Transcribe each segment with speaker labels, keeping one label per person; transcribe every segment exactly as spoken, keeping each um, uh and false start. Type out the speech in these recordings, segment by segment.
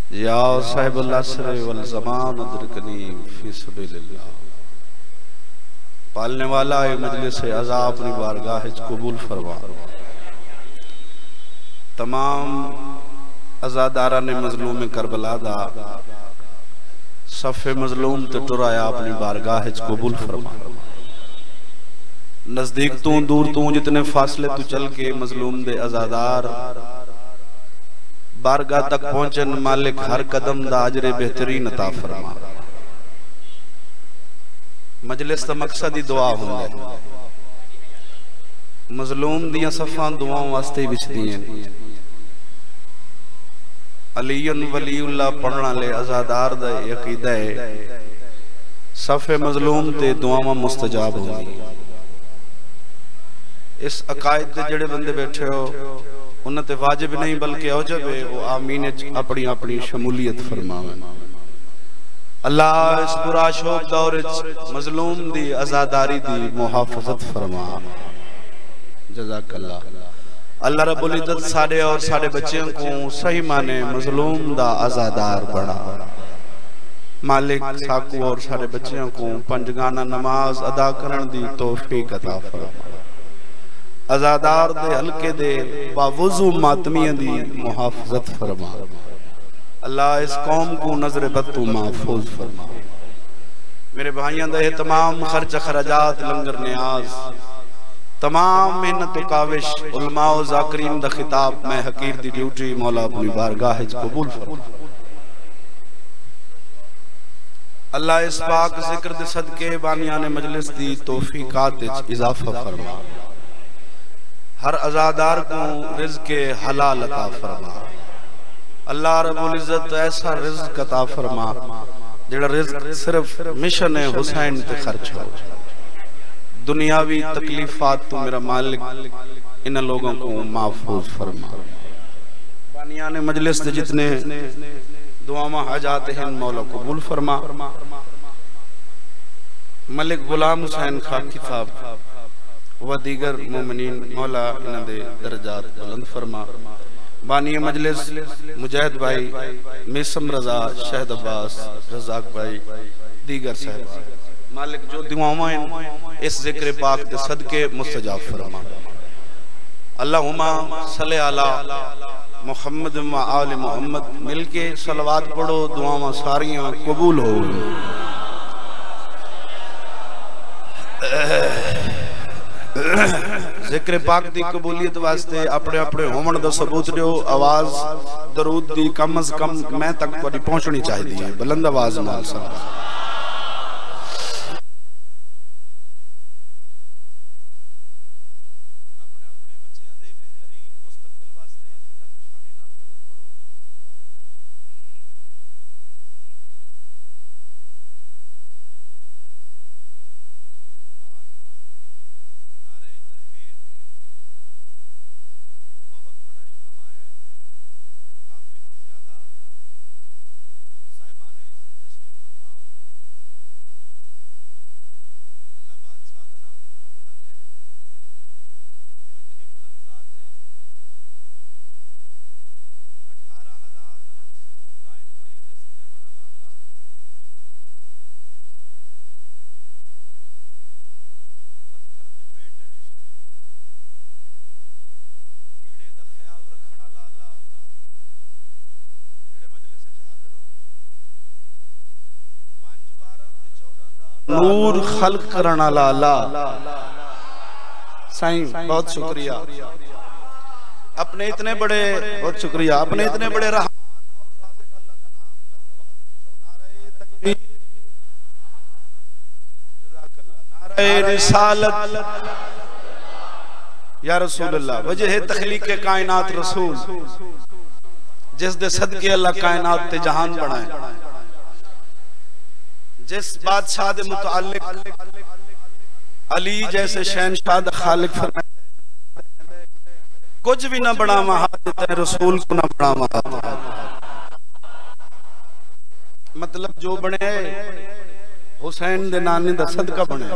Speaker 1: या साहिबुल असर वल ज़मान अदरकनी फी सबीलिल्लाह। पालने वाला है मजलिस अज़ा अपनी बारगाह कबूल फरमा। तमाम अज़ादारा ने मजलूम करबला दा सफ़े मजलूम ते टुराया अपनी बारगाह कबूल फरमा। नजदीक तू दूर तू जितने फासले तू चल के मजलूम दे अज़ादार बारगाह तक पहुंचन, मालिक हर कदम दा अजरे बेहतरीन अता फरमा। मजलिस दा मकसद ही दुआ हुंदा है। मजलूम दियां सफ़ां दुआओं वास्ते विचदियां ने। अलीयुन वलीउल्लाह पढ़ना ले अज़ादार दा अकीदा है सफ़े मजलूम ते दुआवां मुस्तजाब होंदी। इस अकायद दे जेड़े बंदे बैठे हो उन्हें ते वाजिब नहीं बल्कि औजब है वो आमीन अपनी अपनी शमूलियत फरमावे। अल्लाह इस पूरा शोक दौर मजलूम दी आजादारी दी मुहाफजत फरमा। जज़ाकल्लाह। अल्लाह रब्बुल इज्जत साडे और साडे बच्चों को सही माने मजलूम दा आजादार बना। मालिक साकू और साडे बच्चों को पंजगाना नमाज अदा करन दी तौफीक अता फरमा। अज़ादार दे हल्के दे बावुजू मातमियां दी मुहाफजत फरमा। अल्लाह इस कौम को नजर बद तू महफूज फरमा। मेरे भाइयों दा तमाम खर्च खराजात लंगर न्याज तमाम मेहनत काविश उलमा व ज़ाकिरीन दा खिताब मैं हकीर दी ड्यूटी मौला अपनी बारगाह च कबूल फरमा। अल्लाह इस पाक जिक्र दे सदके बानियाने मजलिस दी तौफीकात च इजाफा फरमा। हर अज़ादार को रिज़्क़े हलाल अता फरमा। अल्लाह रब्बुल इज्जत ऐसा रिज़्क़ अता फरमा जेड़ा रिज़्क़ सिर्फ मिशन हुसैन ते खर्च हो। दुनियावी तकलीफात तो मेरा मालिक इन लोगों को महफूज फरमा। बानियाने मजलिस दे जितने दुआवां हाजात हैं मौला कबूल फरमा। मलिक गुलाम हुसैन खाकी साहब व दीगर मोमिनीन मौला इन्हां दे दर्जात बुलंद फरमा। बानी मजलिस मुजाहिद भाई मिसम रजा शहद अब्बास रजाक भाई दीगर साहब मालिक जो दुआवां इस जिक्र पाक दे सदके मुस्तजाब फरमा। अल्लाहुम्मा सल्ले अला मुहम्मद व आले मुहम्मद मिलके सलवात पढ़ो दुआवां सारियां कबूल हो। जिक्र पाक दी कबूलियत वास्ते अपने अपने होमन दा सबूत दियो। आवाज दरूद दी कम अज कम मैं तक तुहाडी पहुंचनी चाहिए है। बुलंद आवाज नाल सलाम। नूर खल्क करन वाला अल्लाह साईं बहुत शुक्रिया। अपने इतने बड़े बहुत शुक्रिया अपने इतने बड़े रहा नारे रिसालत या रसूल अल्लाह वजह तखलीक कायनात रसूल जिस दे सदके अल्लाह कायनात ते जहान बनाए। जिस बादशाह दे मुताल्लिक अली जैसे शहनशाह दा खालिक फरमाया कुछ भी ना बनावा हाथ रसूल को ना बनावा हाथ। मतलब जो बने हुसैन दे नानी दा सदका बने।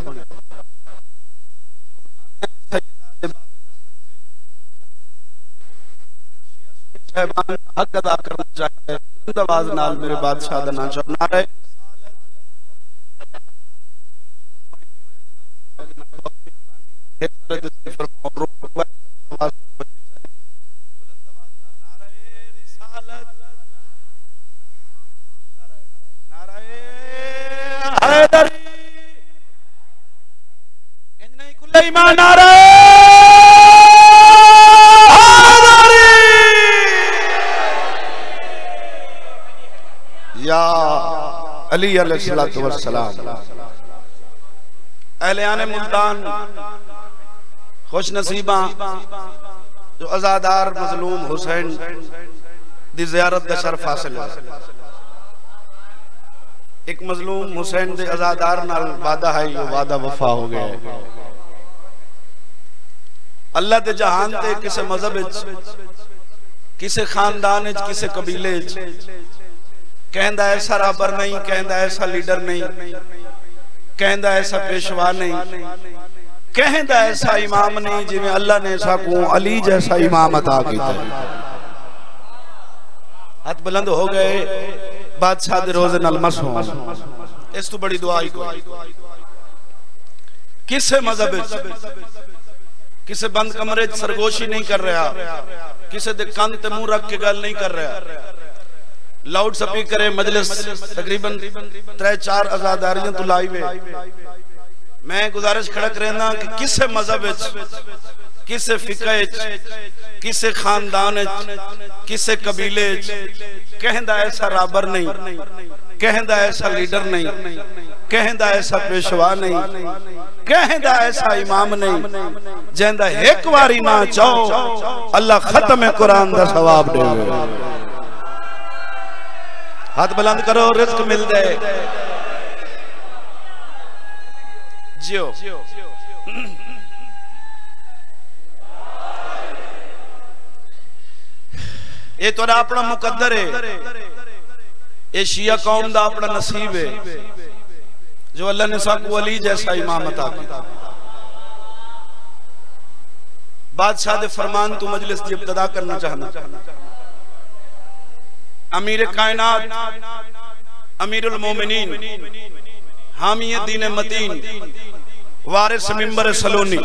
Speaker 1: हक अदा करना चाहिए। बुलंद आवाज नाल मेरे बादशाह दा नाम चढ़ना रहे। या अली अलैहिस्सलातु वस्सलाम। अहले मुल्तान खुश नसीबा जो आजादार मजलूम हुसैन दी ज़ियारत दा शर्फ हासिल है। एक मजलूम हुसैन दे आजादार नाल वादा है, यो वादा वफा हो गया है। अल्लाह दे जहान ते किसे मजहब विच, किसे खानदान विच, किसे कबीले विच कहंदा ऐसा राबर नहीं, कहंदा ऐसा लीडर नहीं, कहंदा ऐसा पेशवा नहीं, कहंदा ऐसा इमाम नहीं जिवें अल्लाह ने साकू अली जैसा इमाम अता कीता। हाथ बुलंद हो गए बादशाह दे रोज़े नाल मस हो। इस तो बड़ी दुआ ही कोई। किसे मजहब विच, किसे बंद कमरे च सरगोशी नहीं कर रहा, किसे दे कंन ते मुंह रख के गल नहीं कर रहा। लाउड स्पीकर मजलिस तकरीबन त्रै चार आजादारियां तो लाई वे। मैं गुजारिश खड़क रहना कि किसे मजहब विच, किसे फिक़ह विच, किसे खानदान विच, किसे कबीले विच कहंदा ऐसा राबर नहीं, कहंदा ऐसा लीडर नहीं, कहंदा ऐसा पेशवा नहीं, कहंदा ऐसा इमाम नहीं जिंदा एक बारी ना चाहो अल्लाह खत्म कुरान दा सवाब देवे। हाथ बुलंद करो, रिज़्क मिल जाए। जियो ये तो अपना मुकद्दर है, ये शिया कौम दा अपना नसीब है जो अल्लाह ने साकू अली जैसा इमाम अता किया। बादशाह दे फरमान तू मजलिस की इब्तिदा करना चाहना। अमीर कायनात, अमीरुल मोमिनीन, हामी दीन मतीन, वारिस मिंबर सलोनी,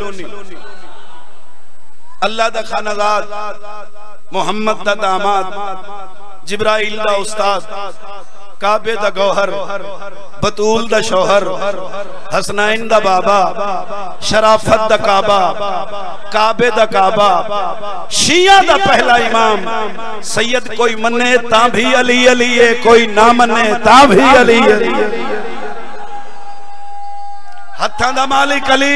Speaker 1: अल्लाह दा खानाजाद, मोहम्मद दा दामाद, जिब्राइल दा उस्ताद, काबे दा गौहर, बतूल दा शौहर, हसनैन दा बाबा, शराफत दा काबा, काबे दा काबा, शिया दा पहला इमाम, सैयद कोई मने ता भी अली अली है, कोई ना मने ता भी अली अली, हत्थां दा मालिक अली।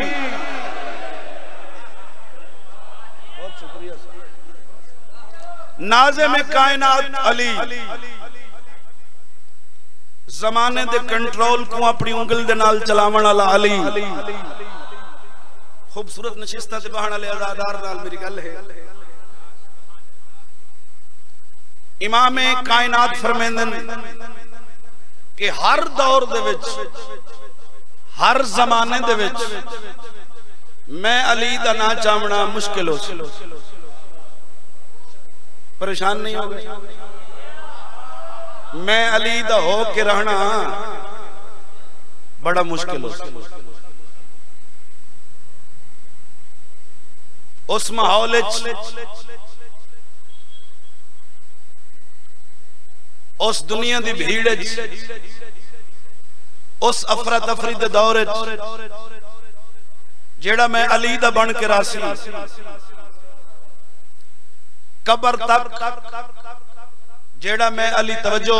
Speaker 1: नाज़िम कायनात अली, जमाने दे कंट्रोल को अपनी उंगल दे नाल चलावण वाला अली। खूबसूरत नशिस्तां ते बहण वाले आजादार नाल मेरी गल है। इमाम कायनात फरमांदन कि हर दौर दे विच, हर जमाने दे विच मैं अली दा ना चावना मुश्किल हो सी। परेशान नहीं हो गए? मैं अली दा हो के रहना बड़ा मुश्किल हो। उस माहौल उस दुनिया दी भीड़ उस अफरा तफरी दे दौर जेड़ा मैं अली दा बन के रासी कबर तक जेड़ा मैं अली तवज्जो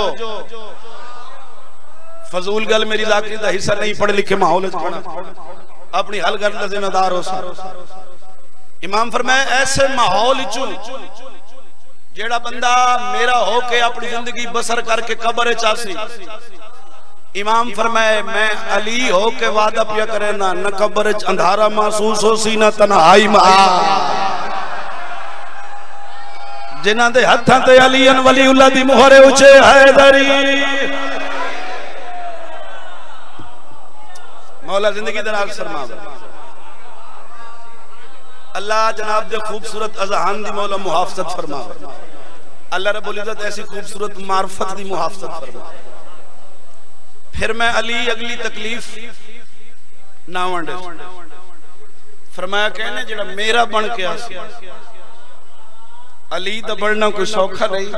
Speaker 1: फजूल गल मेरी लाकरी दा हिस्सा नहीं, पढ़े लिखे माहौल अपनी हल गल दा जिम्मेदार हो सा। इमाम फरमाए ऐसे माहौल चो जेड़ा बंदा मेरा हो के अपनी जिंदगी बसर करके कबर चासी, इमाम फरमाए मैं अली हो के वादा पिया करे ना न कबर अंधारा महसूस हो सी ना तन्हाई जिन्हां दे हत्थां ते अलीन वलीउल्लाह दी मोहरे उचे हैदरी। मौला जिंदगी दराज फरमावे। अल्लाह जनाब दे खूबसूरत अज़हान दी मौला मुहाफ़ज़त फरमावे। अल्लाह रब्बुल इज्जत ऐसी खूबसूरत मार्फत दी मुहाफजत फरमा। फिर मैं अली अगली तकलीफ ना वंडे फरमाया कहने जेड़ा मेरा बन के आसी अली दा बनना कोई सौखा नहीं,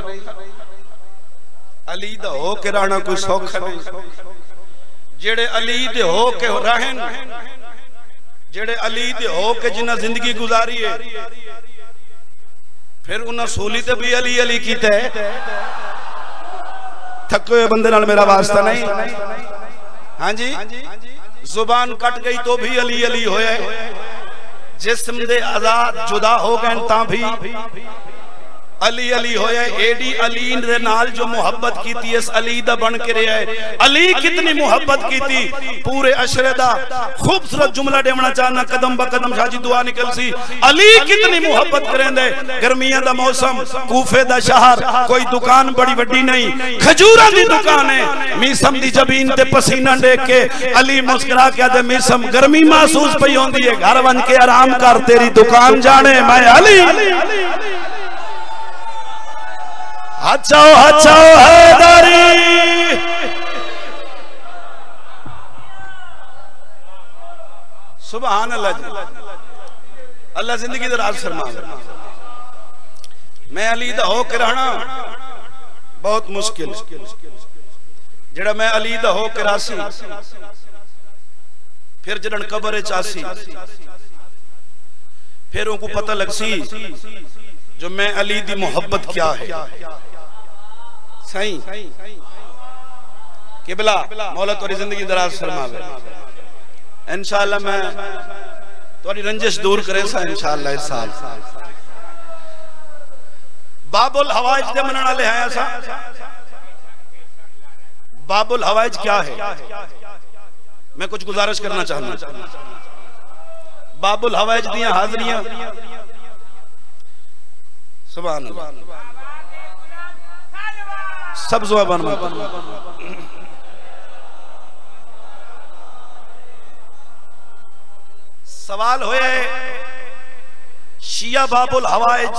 Speaker 1: अली दा हो के रहना कोई सौखा नहीं। जेड़े अली दे हो के रहन, जेड़े अली दे हो के जिन्ना जिंदगी गुजारी है, फिर उन्हें सूली ते भी अली अली कीता है। थके हुए बंदे नाल मेरा वास्ता नहीं। हाँ जी, जुबान कट गई तो भी अली अली होया, जिस्म दे आजाद जुदा हो गए ता भी अली अली होया। एडी अली दे नाल जो मोहब्बत की थी इस अली दा बन के रहा है। अली कितनी मोहब्बत की थी, पूरे अशरे दा खूबसूरत जुमला देवना चाहना, कदम ब कदम शाजी दुआ निकल सी। अली कितनी मोहब्बत करेंदे। गर्मियां दा मौसम, कूफे दा शहर, कोई दुकान बड़ी वड्डी नहीं, खजूरा दी दुकान है। मीसम दी जबीन ते पसीना देख के अली मुस्कुरा के आदे मीसम गर्मी महसूस पई होंदी है, घर वन के आराम कर, तेरी दुकान जाने मैं अली। हचाओ हचाओ हैदरी, सुभान अल्लाह जी। अल्लाह जिंदगी दराज फरमावे। मैं अली दा हो के रहना बहुत मुश्किल, जेड़ा मैं अली दा हो के रासी फिर जड़न कब्र च आसी, फिर उनको पता लग सी जो मैं अली दी मोहब्बत क्या है। सही किबला मौला तोरी जिंदगी दराज फरमावे। इंशाअल्लाह मैं तोरी रंजिश दूर करे सा इंशाअल्लाह इस साल। बाबुल हवाइज दे मनन वाले हैं ऐसा। बाबुल हवाइज क्या है, मैं कुछ गुजारिश करना चाहूंगा। बाबुल हवाइज दियां हाजरियां, सुभान अल्लाह, सब जुबान में सवाल होए शिया बाबुल हवाइज।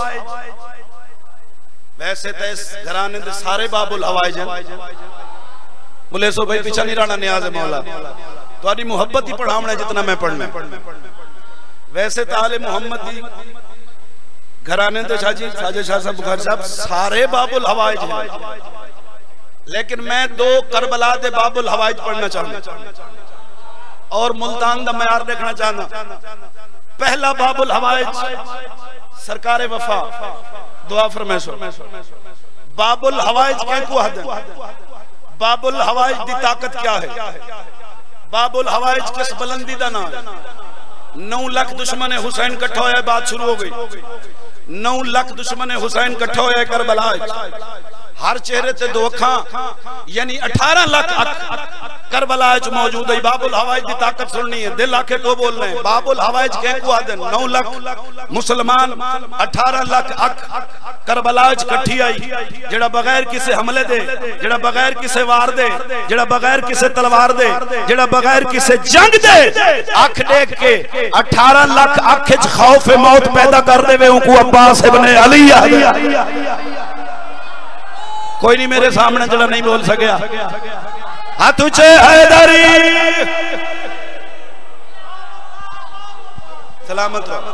Speaker 1: वैसे तो इस घराने दे सारे बाबुल हवाइज हैं। बोले सो भाई पीछा नहीं रहना, नियाज है मौला तुम्हारी मोहब्बत ही पढ़ावना जितना मैं पढ़ना। वैसे तो आले मोहम्मद दी घराने तो शाजी साजे शाह साहब बुखारी साहब सारे बाबुल हवाइज हैं, लेकिन मैं दो करबला दे बाबुल हवाइज पढ़ना चाहूंगा और मुल्तान दा मयार देखना चाहना। पहला बाबुल हवाइज सरकारे वफा दुआ फरमाइशो। बाबुल हवाइज क्या को हद, बाबुल हवाइज दी ताकत क्या है। बाबुल हवाइज किस बुलंदी दा नाम। नौ लाख दुश्मन हुसैन कट्ठा होया, बात शुरू हो गई। नौ लाख दुश्मन हुसैन कट्ठा होया करबला, हर चेहरे ते दो अखां यानी अठारह लाख करबला च मौजूद है। बाबुल हवाइज की ताकत सुननी है, दिल आखे तो बोलने। बाबुल हवाइज कह को आदन नौ लाख मुसलमान, अठारह लाख अख करबला च कट्ठी आई, जेड़ा बगैर किसी हमले दे, जेड़ा बगैर किसी वार दे, जेड़ा बगैर किसी तलवार दे, जेड़ा बगैर किसी जंग दे अख देख के अठारह लाख अख च खौफ मौत पैदा कर देवे उनको अब्बास इब्ने अली। कोई नहीं मेरे सामने जड़ा नहीं बोल सकेगा। हाथ ऊंचे हैदरी सलामत हो।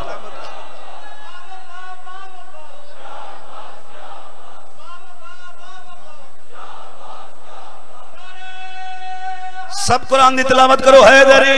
Speaker 1: सब कुरान की तिलावत करो। हैदरी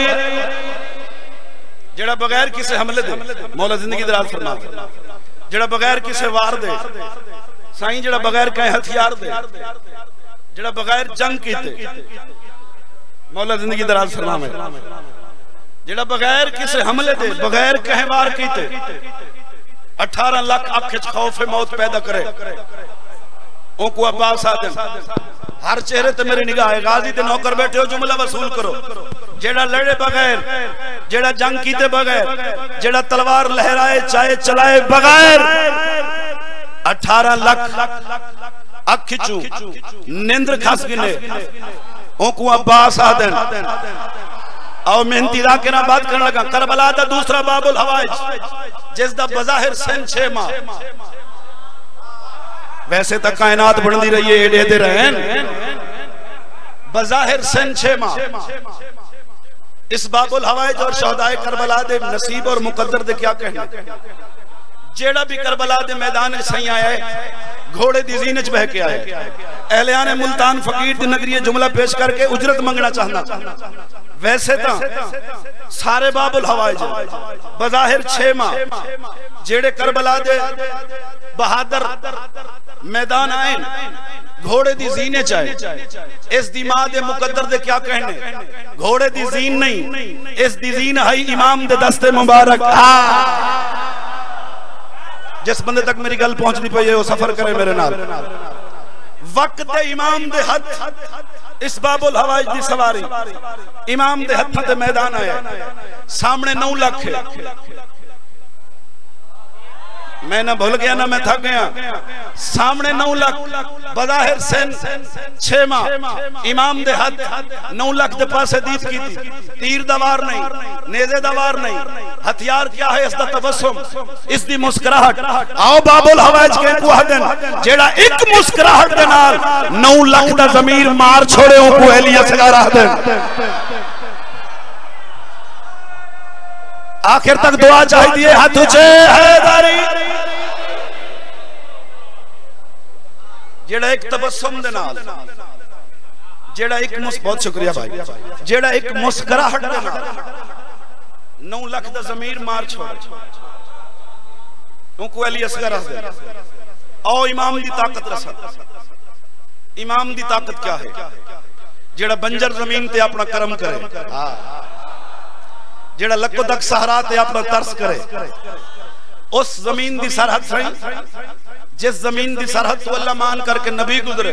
Speaker 1: जेड़ा बगैर किसी हमले दे मौला जिंदगी दराज फरमावे, जेड़ा बगैर किसी वार दे साईं, जेड़ा बगैर कहीं हथियार दे, जेड़ा बगैर जंग कीते मौला जिंदगी दराज फरमावे, जेड़ा बगैर किसी हमले दे बगैर कहीं वार कीते अठारह लाख अख च खौफ मौत पैदा करे उनको अब्बास आदम। हर चेहरे ते मेरी निगाह है। गाजी ते नौकर बैठे हो, जुमला वसूल करो। जेड़ा लड़े बगैर, जेड़ा जंग कीते बगैर, जेड़ा तलवार लहराए चाहे चलाए बगैर अठारह लाख अखिचू निंद्र खास गिने ओको अब्बास आदन। और मेहनती राके ना बात करने लगा। करबला दा दूसरा बाबुल हवाइज जिसदा बज़ाहिर सन छे माह वैसे तो कायनात बनती रही है, एडे दे रहन बज़ाहिर सन छे माह इस बाबुल हवाइज और शहदाए करबला दे नसीब और मुकद्दर दे क्या कहना। जेड़ा भी करबला दे मैदान में सही आया है घोड़े दी जीन च बह के आया। अहलियाने मुल्तान फकीर दी नगरी जुमला पेश करके उजरत मंगना चाहना। वैसे तो सारे बाबुल हवाइज बज़ाहिर छे माह जेड़े करबला दे बहादुर मैदान आए घोड़े दी जीने चाहे इस दी मां दे मुकद्दर दे क्या कहने। घोड़े दी जीन नहीं, इस दी जीन है इमाम दे दस्ते मुबारक। जिस बंदे तक मेरी गल पहुंचती पई है वो सफर करे मेरे नाल। वक्त दे इमाम दे हथ इस बाबुल हवाइज दी सवारी इमाम दे हथ ते मैदान आया। सामने नौ लाख मैं ना भूल गया ना मैं थक गया। सामने नौ लाख बज़ाहिर सन छे माह इमाम दे हाथ नौ लाख दे पासे दीद की थी। तीर दवार नहीं, नेज़े दवार नहीं, हथियार क्या है इसका तबस्सुम, इसकी मुस्कुराहट। आओ बाबुल हवाइज के को दिन जेड़ा एक मुस्कुराहट दे नाल नौ लाख दा ज़मीर मार छोड़े ओ को एलिया सगारा दे। आखिर तक दुआ चाहिए हाथ ऊंचे हैदरी जेड़ा एक तबस्सुम दे नाल जेड़ा एक मुस बहुत शुक्रिया भाई जेड़ा एक मुस्कुराहट दे नाल नौ लाख दा ज़मीर मार छोड़ उनको अली असगर दे। आओ इमाम दी ताकत रसा। इमाम दी ताकत क्या है? जेड़ा बंजर जमीन ते अपना कर्म करे, जेड़ा लको तक सहरा ते अपना तरस करे, उस जमीन दी सरहद सही जिस जमीन दी सरहद तो अल्लाह मान करके नबी गुजरे।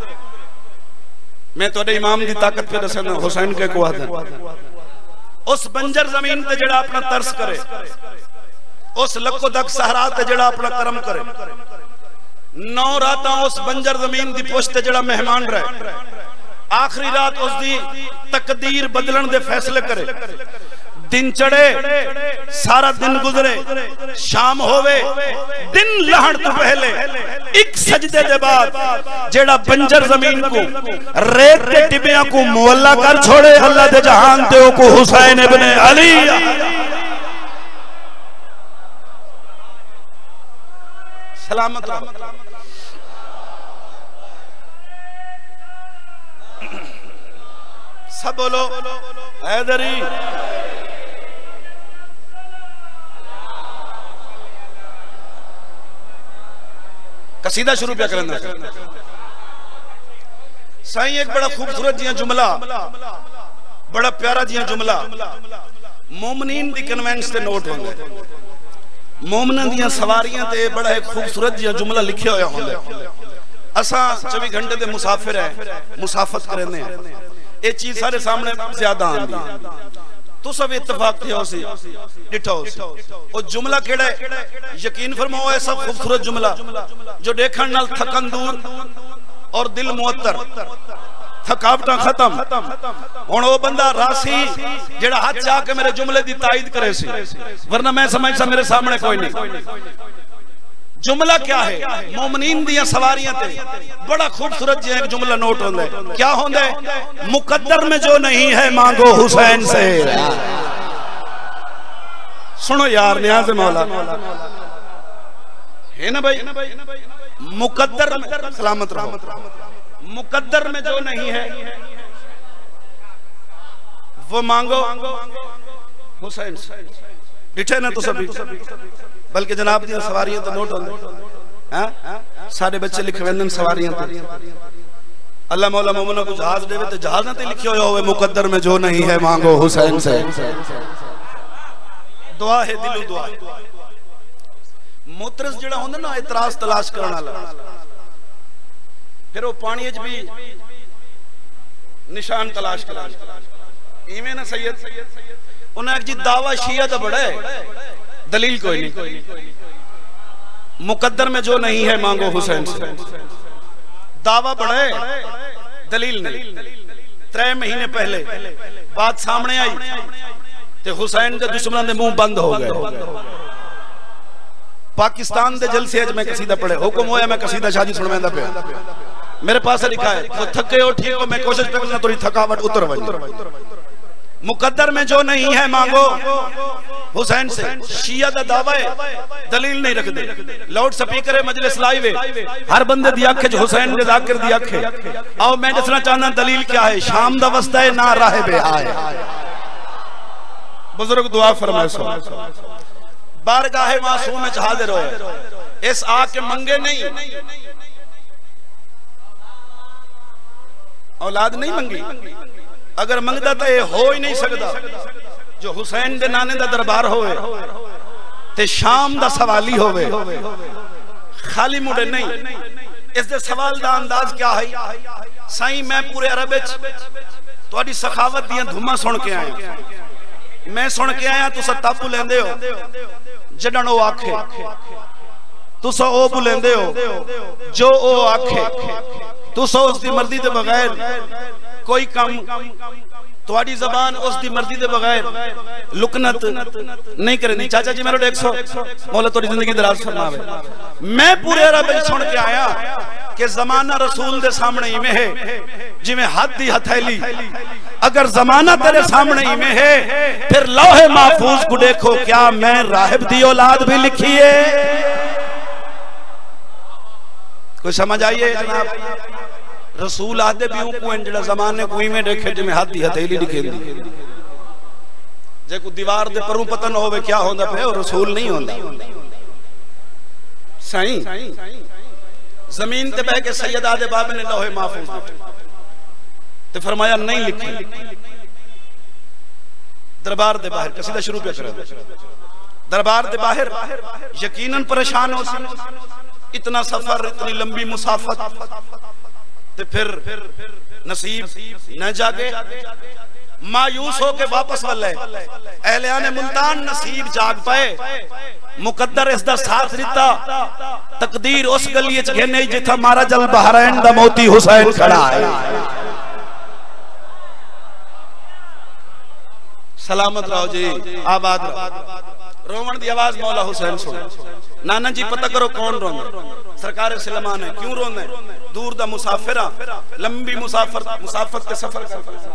Speaker 1: मैं तो इमाम दी ताकत पे दसना हुसैन के को आदन उस बंजर जमीन ते जेड़ा अपना तरस करे, उस लको तक सहरा ते जेड़ा अपना कर्म करे, नौ रातां उस बंजर जमीन दी पुश्त ते जेड़ा मेहमान रहे, आखिरी रात उस दी तकदीर बदलन दे फैसले करे। दिन चढ़े सारा दिन गुजरे, शाम होवे दिन लहण तो पहले एक सजदे दे बाद जेड़ा बंजर जमीन को रेत के टिबिया को मुअल्ला कर छोड़े अल्लाह दे जहान ते को हुसैन इब्ने अली। सलामत रहो। सब बोलो हैदरी। कसीदा शुरू क्या करना साईं। एक बड़ा खूबसूरत जिया जुमला, बड़ा प्यारा जिया जुमला मोमनीन दी कन्वेंस ते नोट होंगे। मोमनन दियां सवारियां ते बड़ा एक खूबसूरत जिया जुमला लिखे होया होंगे। असा चौबीस घंटे दे मुसाफिर है, मुसाफत करने ये चीज सारे सामने ज्यादा आंदी। तो सब इत्तेफाक थे हो सी डिठा हो सी और जुमला केड़ा है यकीन फरमाओ ऐसा खूबसूरत जुमला जो देखण नाल थकन दूर और दिल मुअत्तर थकावटा खत्म। हुण ओ बंदा रासी जेड़ा हाथ जा के मेरे जुमले दी ताईद करे सी, वरना मैं समझदा मेरे सामने कोई नहीं। जुमला क्या है? मोमनीन दियां सवारियां ते बड़ा खूबसूरत जी एक जुमला नोट होंदा है। क्या होंदा है? मुकद्दर में जो नहीं है मांगो हुसैन से। सुनो यार नियाज़ मौला है ना भाई। मुकद्दर में सलामत रहो। मुकद्दर में जो नहीं है वो मांगो हुसैन से। डिठे ना तो सभी बल्कि जनाब दी सवारियां तो नोट होंदे हैं। सारे बच्चे लिखे वेंदन सवारियां ते अल्लाह मौला मोमना को जहाज देवे ते जहाज़ां ते लिखे होया होवे मुकद्दर में जो नहीं है मांगो हुसैन से। दुआ है दिलो दुआ। मुतरस जेड़ा होंदा ना इतराज तलाश करन वाला, फिर वो पानी विच भी निशान तलाश करे। इवें ना सैयद उन्हें एक जी दावा शिया दा बड़ा है, दलील कोई नहीं। मुकद्दर में जो नहीं है मांगो हुसैन से। दावा बड़ा है, दलील नहीं। त्रै महीने पहले बात सामने आई ते हुसैन के दुश्मनों के मुंह बंद हो गए। पाकिस्तान दे जलसे मैं कसीदा पढ़े हुक्म होया मैं कसीदा शादी सुनवांदा पे मेरे पास लिखा है तो थके हो ठीक हो मैं कोशिश करना थोड़ी थकावट उतर वने मुकद्दर में जो नहीं है मांगो हुसैन से। शिया दा दावा है दलील नहीं रखदे लाउड स्पीकर है मजलिस लाइव है हर बंदे दी अख च हुसैन दे जाकिर दी अख है। आओ मैं दसना चाहना दलील क्या है। शाम दा वस्ता है ना राह बे आए बुजुर्ग दुआ फरमाए सो बारगाह मासूम में हाजिर होए इस आ के मंगे नहीं औलाद नहीं मंगी अगर मंगदा तो ये हो ही नहीं सकता जो हुसैन दे नाने दा दरबार होवे ते शाम दा सवाली होवे खाली मुड़े नहीं। इस दे सवाल दा अंदाज क्या है साईं मैं पूरे अरब विच तुहाडी सखावत दियां धुम्मां सुन के आया मैं सुन के आया तुसा तापू लेंदे हो जडन ओ आखे तुसा ओ बुलेंदे हो जो ओ आखे तुसा उसकी मर्जी के बगैर कोई काम तुहाडी जबान उसकी मर्जी के बगैर लुकनत नहीं करनी। चाचा जी मेरे एक सौ मौला तुहाडी जिंदगी दराज फरमावे। मैं पूरे अरब में सुन के आया कि जमाना रसूल दे सामने ही में है जिवें हाथ दी हथेली अगर जमाना तेरे सामने ही में है फिर लौहे महफूज को देखो क्या मैं राहिब दी औलाद भी लिखी है। कोई समझ आइए जनाब रसूल आदे भी को जड़ा जमाने को में देखे जिमें हाथ दी हथेली लिखे जे को दीवार दे परू पतन होवे क्या होंदा पे और रसूल नहीं होंदा। सही जमीन ते बह के सैयद आदे बाबे ने लौहे महफूज ते फरमाया नहीं लिखे दरबार दे बाहर कसीदा शुरू पे कर दरबार दे बाहर यकीनन परेशान हो इतना सफर इतनी लंबी मुसाफत ते फिर नसीब न जागे मायूस होके वापस वल्ले अहलियाने मुल्तान नसीब जाग पाए मुकद्दर इसदा साथ दिता तकदीर उस गली च घेने जिथा मारा जल बहरैन दा मोती हुसैन खड़ा है। सलामत रहो जी आबाद रहो। रोवण दी आवाज मौला हुसैन सुन नाना जी पता करो कौन रोंदा सरकार सलमान है क्यों रोंदा दूर दा मुसाफिरा लंबी मुसाफर मुसाफत के सफर कर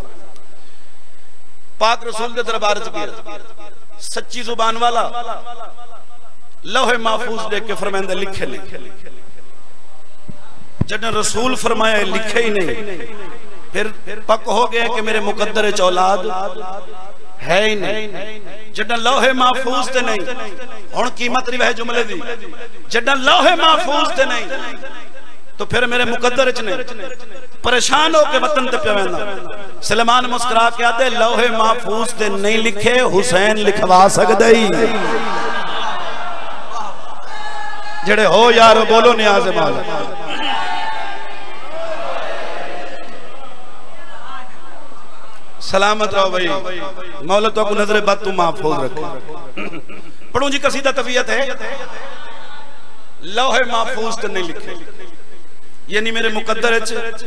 Speaker 1: पाक रसूल दे दरबार च गया सच्ची जुबान वाला लौहे महफूज देख के फरमांदा लिखे नहीं जब रसूल फरमाया लिखे ही नहीं फिर पक हो गया कि मेरे मुकद्दर च औलाद है ही नहीं। जडा लौहे महफूज ते नहीं हुण कीमत नहीं वह जुमले दी जडा लौहे महफूज ते नहीं तो फिर मेरे मुकद्दर च नहीं परेशान होके वतन ते पिया वेंदा। सलमान मुस्कुरा के आते लौहे महफूज ते नहीं लिखे हुसैन लिखवा सकदे ही जेड़े हो यार बोलो नियाज़ मौला। सलामत रहो भाई मौला तो को नजर बद तू महफूज रखे। पढ़ू जी कसीदा तबीयत है लौहे महफूज तो नहीं लिखे यानी मेरे मुकद्दर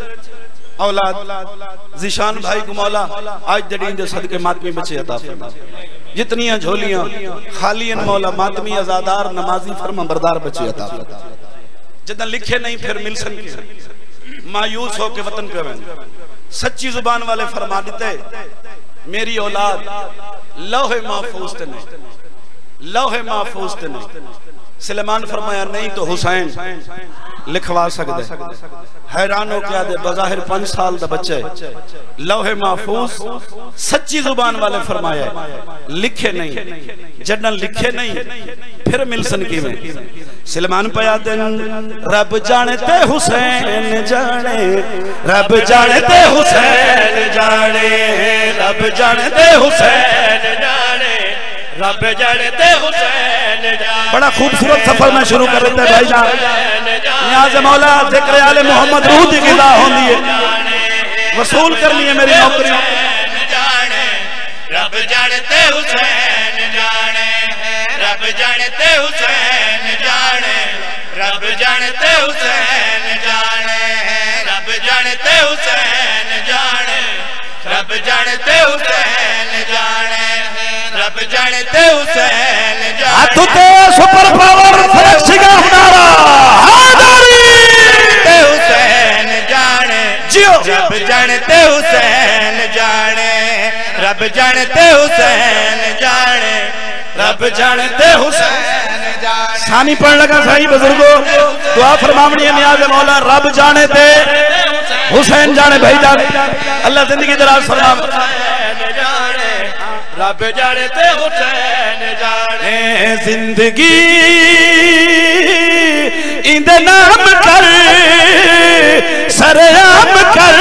Speaker 1: औलाद जिशान भाई को मौला आज जड़ी दे सदके मातमी बच्चे अता फरमा जितनियां झोलियां खाली इन मौला मातमी आजादार नमाजी फरमा बरदार बच्चे अता फरमा जितना लिखे नहीं फिर मिल सके मायूस होके वतन पे वें सच्ची जुबान वाले फरमा देते मेरी औलाद लौहे महफूज ते नहीं लौहे महफूज ते नहीं। सलेमान फरमाया नहीं तो हुसैन लिखवा सकते। हैरान हो क्या दे बज़ाहिर पांच साल दा बच्चा है लौहे महफूज सच्ची जुबान वाले फरमाया लिखे नहीं जडन लिखे नहीं फिर मिलसन की में सलेमान पया दिन रब जानते हुसैन जाने रब जानते हुसैन जाने रब जानते हुसैन जाने रब जानते हुसैन जाने। बड़ा खूबसूरत सफर में शुरू कर देते भाई जान नियाज़ मौला ज़िक्र आले मोहम्मद रूह दी गिज़ा होंदी है वसूल करनी है मेरी नौकरी रब जानते हुसैन जाने रब जानते हुसैन जाने रब जानते हुसैन जाने रब जानते हुसैन जाने रब जानते हुसैन जाने
Speaker 2: रब जानते हुसैन जाने
Speaker 1: हाथ ते सुपर पावर फ्लैक्सिगा हमारा हैदरी
Speaker 2: ते हुसैन जाने
Speaker 1: जियो
Speaker 2: रब जानते हुसैन जाने रब जानते हुसैन जाने रब जानते हुसैन जाने
Speaker 1: सानी पढ़ लगा सही बुजुर्गो दुआ फरमावनी है नियाज़ मौला रब जाने ते हुसैन जाने भाई जाने अल्लाह जिंदगी दराज फरमावे
Speaker 2: जाने रब जानते हुसैन जाने
Speaker 1: जिंदगी इंदे नाम कर सरेआम कर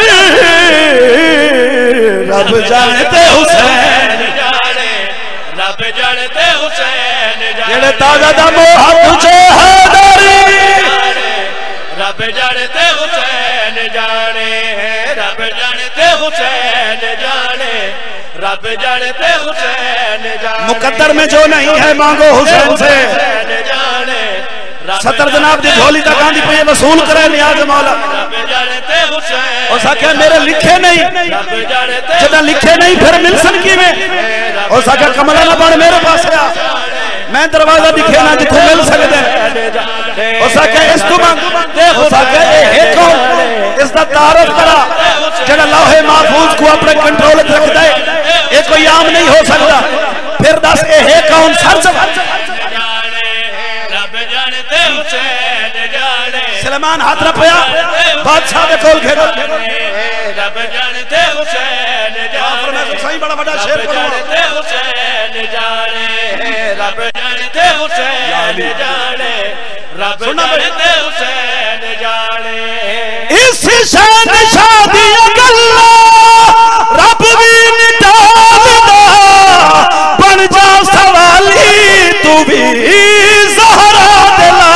Speaker 1: रब जानते हुसैन
Speaker 2: जाने रब जानते हुसैन
Speaker 1: जेड़े ताजा दा मोह तुझे हैदरी
Speaker 2: रब जानते हुसैन जाने रब जानते हुसैन जाने रब जानते हुसैन जाने
Speaker 1: मुकद्दर में जो नहीं है मांगो हुसैन से
Speaker 2: जाने
Speaker 1: सतर जनाब दी झोली तक आंदी पे वसूल करे नियाज़ मौला
Speaker 2: रब जानते हुसैन
Speaker 1: और साख्या मेरे लिखे नहीं
Speaker 2: रब जानते
Speaker 1: जदा लिखे नहीं फिर मिलसन की में और साख्या कमला ना बन मेरे पास आ मैं दरवाजा दिखे ना जिथे मिल सकते और साख्या इस तो मांग और साख्या ए है कौन इसदा तारफ करा जेड़ा लौहे महफूज को अपने कंट्रोल में रखदा है ये कोई आम नहीं हो सकता फिर दस ए है कौन सर सलमान हाथ न पया बादशाह दे कोल घेरो
Speaker 2: रब जानते हुसैन जाने
Speaker 1: सही बड़ा बड़ा शेर
Speaker 2: जानते हुसैन जाने रब जानते हुसैन जाने रब जानते हुसैन जाने
Speaker 1: इस शान शादी गल्ला रब भी निटालदा बन जा सवाली तू भी ज़हरा दिला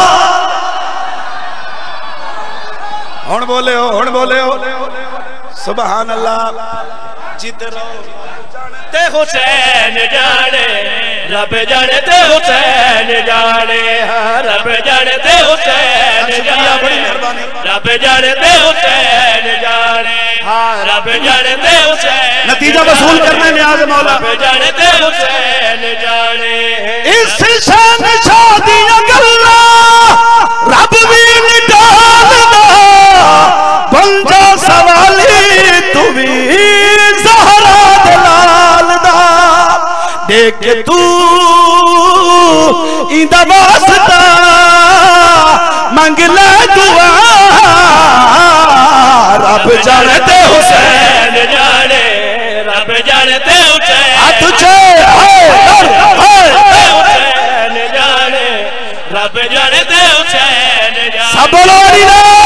Speaker 1: हुण बोले हो हुण बोले हो सुभान अल्लाह जीते रहो
Speaker 2: ते हुसैन जाने रब जानते हुसैन जाने रब जानते हुसैन जाने
Speaker 1: बड़ी मेहरबानी
Speaker 2: रब जानते हुसैन जाने रब जानते हुसैन
Speaker 1: नतीजा वसूल करने नियाज़ मौला
Speaker 2: रब जानते हुसैन जाने
Speaker 1: इस शान शादी गल्ला रब भी निटालदा बन जा सवाली तू भी ज़हरा दलाल दा देख तू इंदा वास्ता मंग ले दुआ रब जानते हुसैन
Speaker 2: जाने रब जानते हुसैन
Speaker 1: हाथ छे
Speaker 2: हुसैन जाने रब जानते हुसैन जाने
Speaker 1: सब लोरी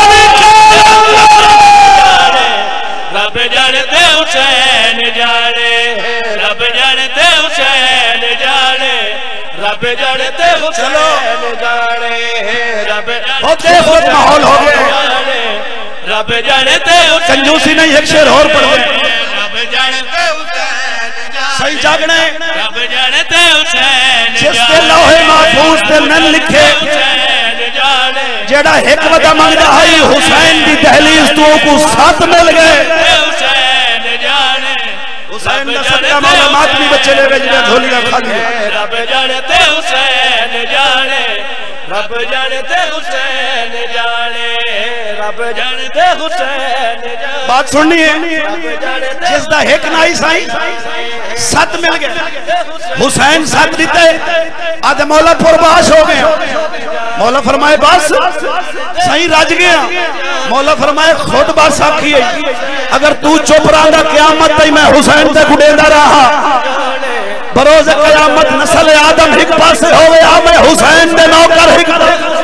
Speaker 2: रब जानते हुसैन जाने रब जानते हुसैन जाने रब जानते हुसैन जाने रब
Speaker 1: होते खुद माहौल हो गए
Speaker 2: रब जानते
Speaker 1: कंजूसी नहीं एक शेर और पढ़ गए
Speaker 2: रब जानते हुसैन
Speaker 1: सही जागने
Speaker 2: रब जानते हुसैन
Speaker 1: जिसते लौहे महफूज ते न लिखे जेड़ा एक वदा मंगदा है हुसैन दी दहलीज तो को साथ मिल गए
Speaker 2: हुसैन जाने
Speaker 1: हुसैन दा सदका मौला मातमी बच्चे ले गए झोलियां खाली
Speaker 2: रब जानते हुसैन जाने रब जानते हुसैन जाने रब जानते हुसैन जाने
Speaker 1: बात सुननी है जिस दा एक नाई साई सत मिल गए हुसैन सत दिते आज मौला पुरबाश हो गए मौला फरमाए बस सही रज गया मौला फरमाए खुद बस आखी अगर तू चुप रहा क़यामत तई मैं हुसैन ते गुडेंदा रहा बरोज क़यामत नस्ल आदम एक पासे होवे आ मैं हुसैन दे नौकर एक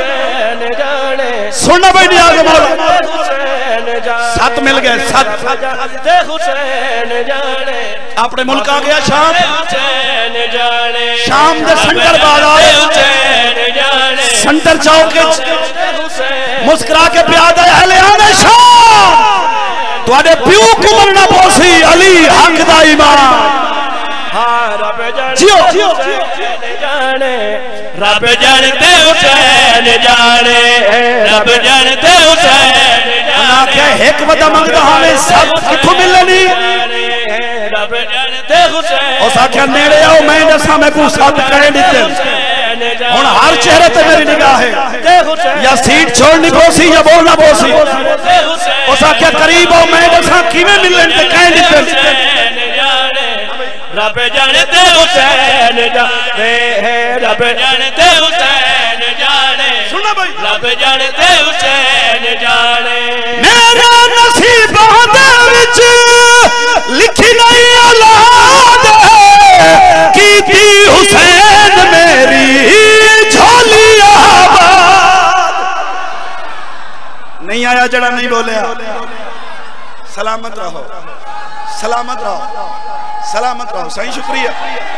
Speaker 1: सुनना भाई नियाज़ मौला सत मिल गए सत
Speaker 2: हुसैन जाने
Speaker 1: अपने मुल्क आ गया शाम
Speaker 2: हुसैन जाने
Speaker 1: शाम दे सेंटर बाजार
Speaker 2: हुसैन जाने
Speaker 1: सेंटर चौक
Speaker 2: हुसैन
Speaker 1: मुस्कुरा के प्यादा अहले आने शाम तुहाडे प्यू को मरना पोसी अली हक दा ईमान
Speaker 2: रब
Speaker 1: जियो
Speaker 2: जाने रब जानते हुसैन जाने रब जानते हुसैन
Speaker 1: आखे एक वदा मंगदा हमें सब किथों मिलनी
Speaker 2: रब जानते हुसैन
Speaker 1: उस आख्या नेड़े आओ मैं दसा मैं को सत कह दिते हुन हर चेहरे पे मेरी निगाह है या सीट छोड़नी पोसी या बोलना पोसी उस आख्या करीब आओ मैं दसा किवें मिलन ते कह दिते
Speaker 2: रब जाने ते हुसैन जाने रब जाने ते हुसैन जाने
Speaker 1: सुनो भाई
Speaker 2: रब जाने ते हुसैन जाने
Speaker 1: मेरा नसीबां दे विच लिखी नहीं औलाद कीती हुसैन मेरी झोली आबाद नहीं आया जड़ा नहीं बोलिया सलामत रहो सलामत रहो सलामत रहो सही शुक्रिया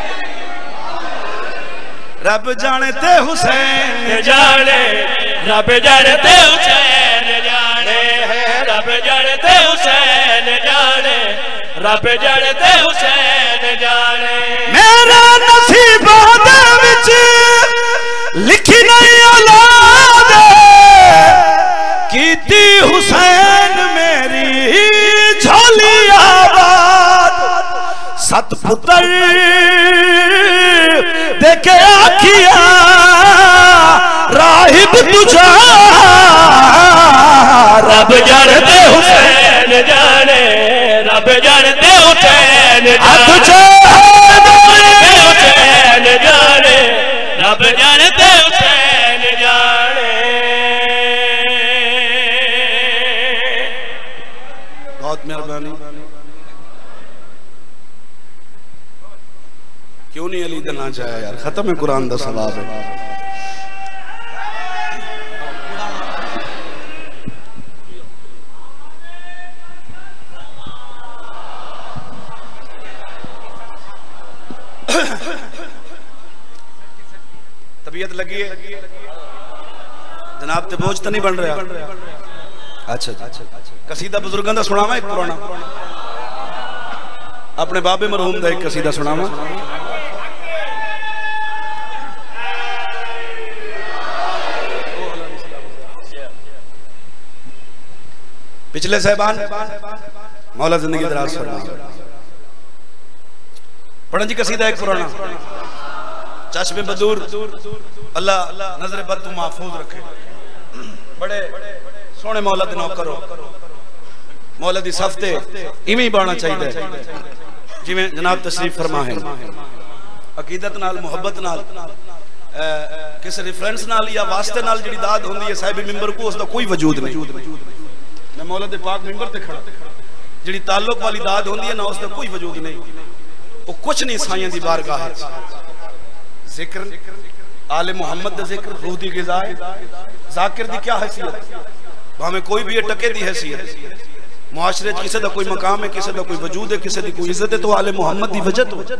Speaker 1: रब जाने ते हुसैन
Speaker 2: जाने रब जाने ते हुसैन जाने रब जाने ते हुसैन जाने रब जाने ते हुसैन जाने
Speaker 1: मेरा नसीबां दे विच लिखी नहीं औलाद कीती हुसैन मेरी झोली आबाद सत पुत्र देखे आखिया राहिब तुझा
Speaker 2: रब जानते हुसैन जाने रब जानते हुसैन जाने हुसैन जाने रब जानते हुसैन जाने
Speaker 1: बहुत मेहरबानी क्यों नहीं अली देना चाहे यार खत्म है कुरान दा सवाब है तबीयत लगी है जनाब ते बोझ तो नहीं बन रहा अच्छा अच्छा कसीदा बुजुर्गों का सुनावा एक पुराना अपने बाबे मरहूम का एक कसीदा सुनावा पिछले साहबान मौला जिंदगी दराज फरमाए पढ़न जी कसीदा एक पुराना चश्मे बदूर अल्लाह नजर बद तू महफूज रखे बड़े सोने मौला दे नौकर हो मौला दी सफ्ते इवें ही बाना चाहिए जिवें जनाब तशरीफ फरमा है अकीदत नाल मुहब्बत नाल किस रेफरेंस नाल या वास्ते नाल जिहड़ी दाद होंदी है साहिब मिंबर को उसका कोई वजूद नहीं मैं मौला दे पाक मिंबर ते खड़ा जिहड़ी ताल्लुक वाली दाद होंदी है ना उसका कोई वजूद नहीं वो कुछ नहीं साईं दी बारगाह है जिक्र आले मोहम्मद दा जिक्र रूह दी ग़िज़ा है जाकिर दी क्या हैसियत भावें कोई भी टके दी हैसियत मुआशरे किसी दा कोई मकाम है किसी दा कोई वजूद है किसी दी कोई इज्जत है तो आले मोहम्मद दी वजह तो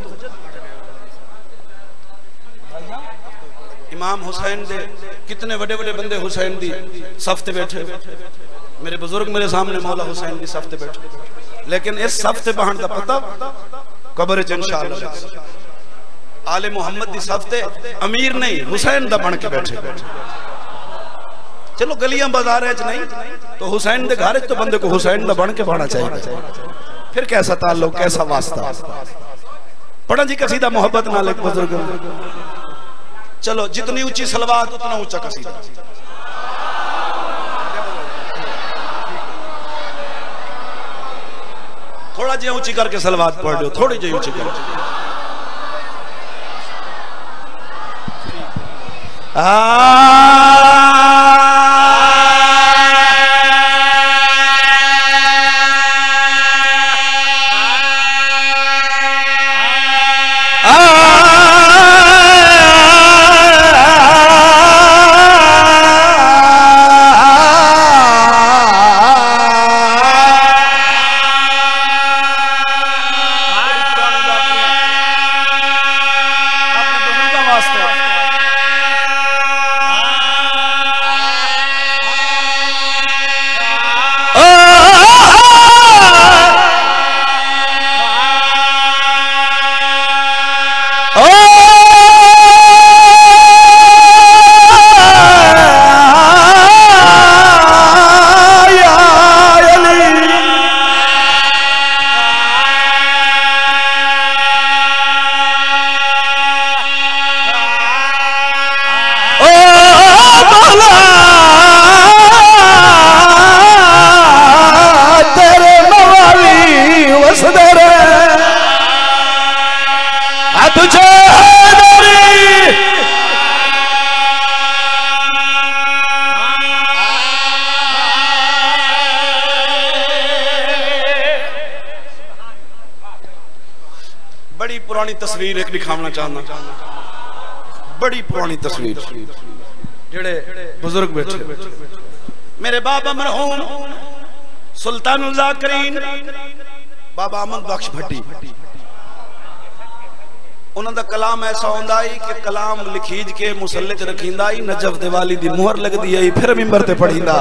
Speaker 1: इमाम हुसैन दे कितने बड़े बड़े बंदे हुसैन दी सफ ते बैठे मेरे बुजुर्ग मेरे सामने मौला हुसैन दी सफ ते बैठे लेकिन इस सफ ते बहन दा पता कब्र च इंशाअल्लाह आले मोहम्मद दी सफ ते अमीर नहीं हुसैन दा बन के बैठे चलो गलियां बाजार च नहीं तो हुसैन दे घर तो बंदे को हुसैन दा बन के बना चाहिए फिर कैसा ताल्लुक कैसा वास्ता पढ़ा जी कसीदा मोहब्बत नाल एक बुजुर्ग चलो जितनी ऊंची सलवात उतना ऊंचा कसीदा थोड़ा जी ऊंची करके सलवात पढ़ लो थोड़ी जी ऊंची करके बड़ी पुरानी तस्वीर एक दिखाना चाहना, बड़ी पुरानी तस्वीर जेड़े बुजुर्ग बैठे मेरे बाबा मरहूम सुल्तानुल ज़ाकिरीन बाबा अहमद बख्श भट्टी, उन्होंने कलाम ऐसा होंदा ही कि कलाम लिखीज के मुसल्ले च रखींदा ही, नजफ दिवाली दी मुहर लगदी है, फिर मिंबर ते पढ़ींदा।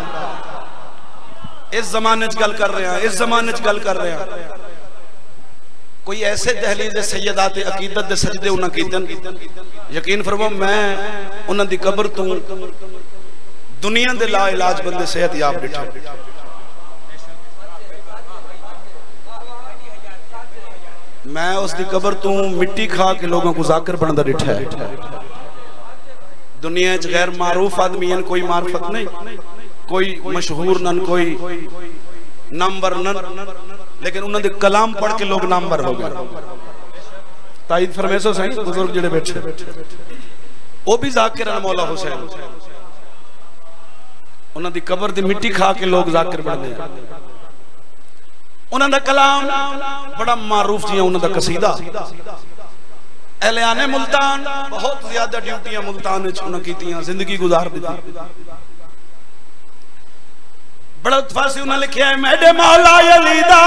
Speaker 1: इस जमाने च गल कर रहे हैं, इस जमाने च गल कर रहे हैं। कोई ऐसे दहलीज सैयदात अकीदत दे सजदे उन्हां कीतन, यकीन फरमाओ मैं उन्हां दी कब्र तो दुनिया दे ला इलाज बंदे सेहत याब डिठे। मैं उसकी कब्र तू मिट्टी खा के लोगों को जाकिर बनता डिठा है। दुनिया च गैर मारूफ आदमी हैं, कोई मार्फत नहीं, कोई मशहूर नन, कोई नामवर नन, लेकिन उन्होंने कलाम पढ़ के लोग नामवर हो गए। ताईद फरमेसो सही बुजुर्ग जेड़े बैठे वो भी जाकिर मौला हुसैन, उन्होंने कब्र दी मिट्टी खा के लोग जाकिर बनते। उन्होंने कलाम बड़ा मारूफ जी, उन्होंने कसीदा एहलाने मुल्तान, बहुत ज्यादा ड्यूटियां मुल्तान कीतियां, जिंदगी गुजार दी। बड़ा उत्फासी उन्हें लिखा है मेरे मौला अली दा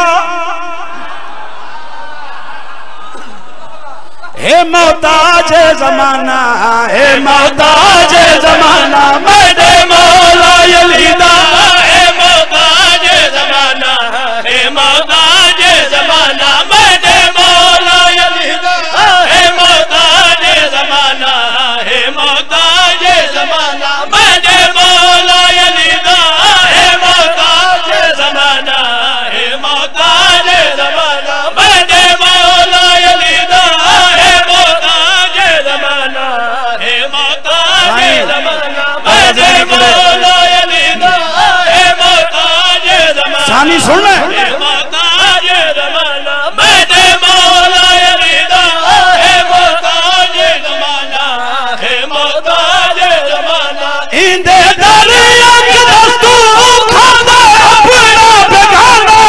Speaker 1: हे मोहताज जमाना, हे मोहताज जमाना, मेरे मौला अली दा
Speaker 2: हे मोहताज जमाना, हे मोहताज जमाना, मेरे मौला अली दा हे मोहताज जमाना, हे मोहताज जमाना, मेरे मौला अली दा हे मोहताज जमाना, हे मोहताज जमाना, मेरे मौला अली दा हे मोहताज जमाना, हे मोहताज जमाना, मेरे मौला अली दा हे मोहताज जमाना।
Speaker 1: सानी सुन ले
Speaker 2: मोहताज जमाना, मेरे मौला अली दा हे मोहताज जमाना, हे मोहताज जमाना।
Speaker 1: इंदे दरिया के दस्तू खादा अपना बेगाना,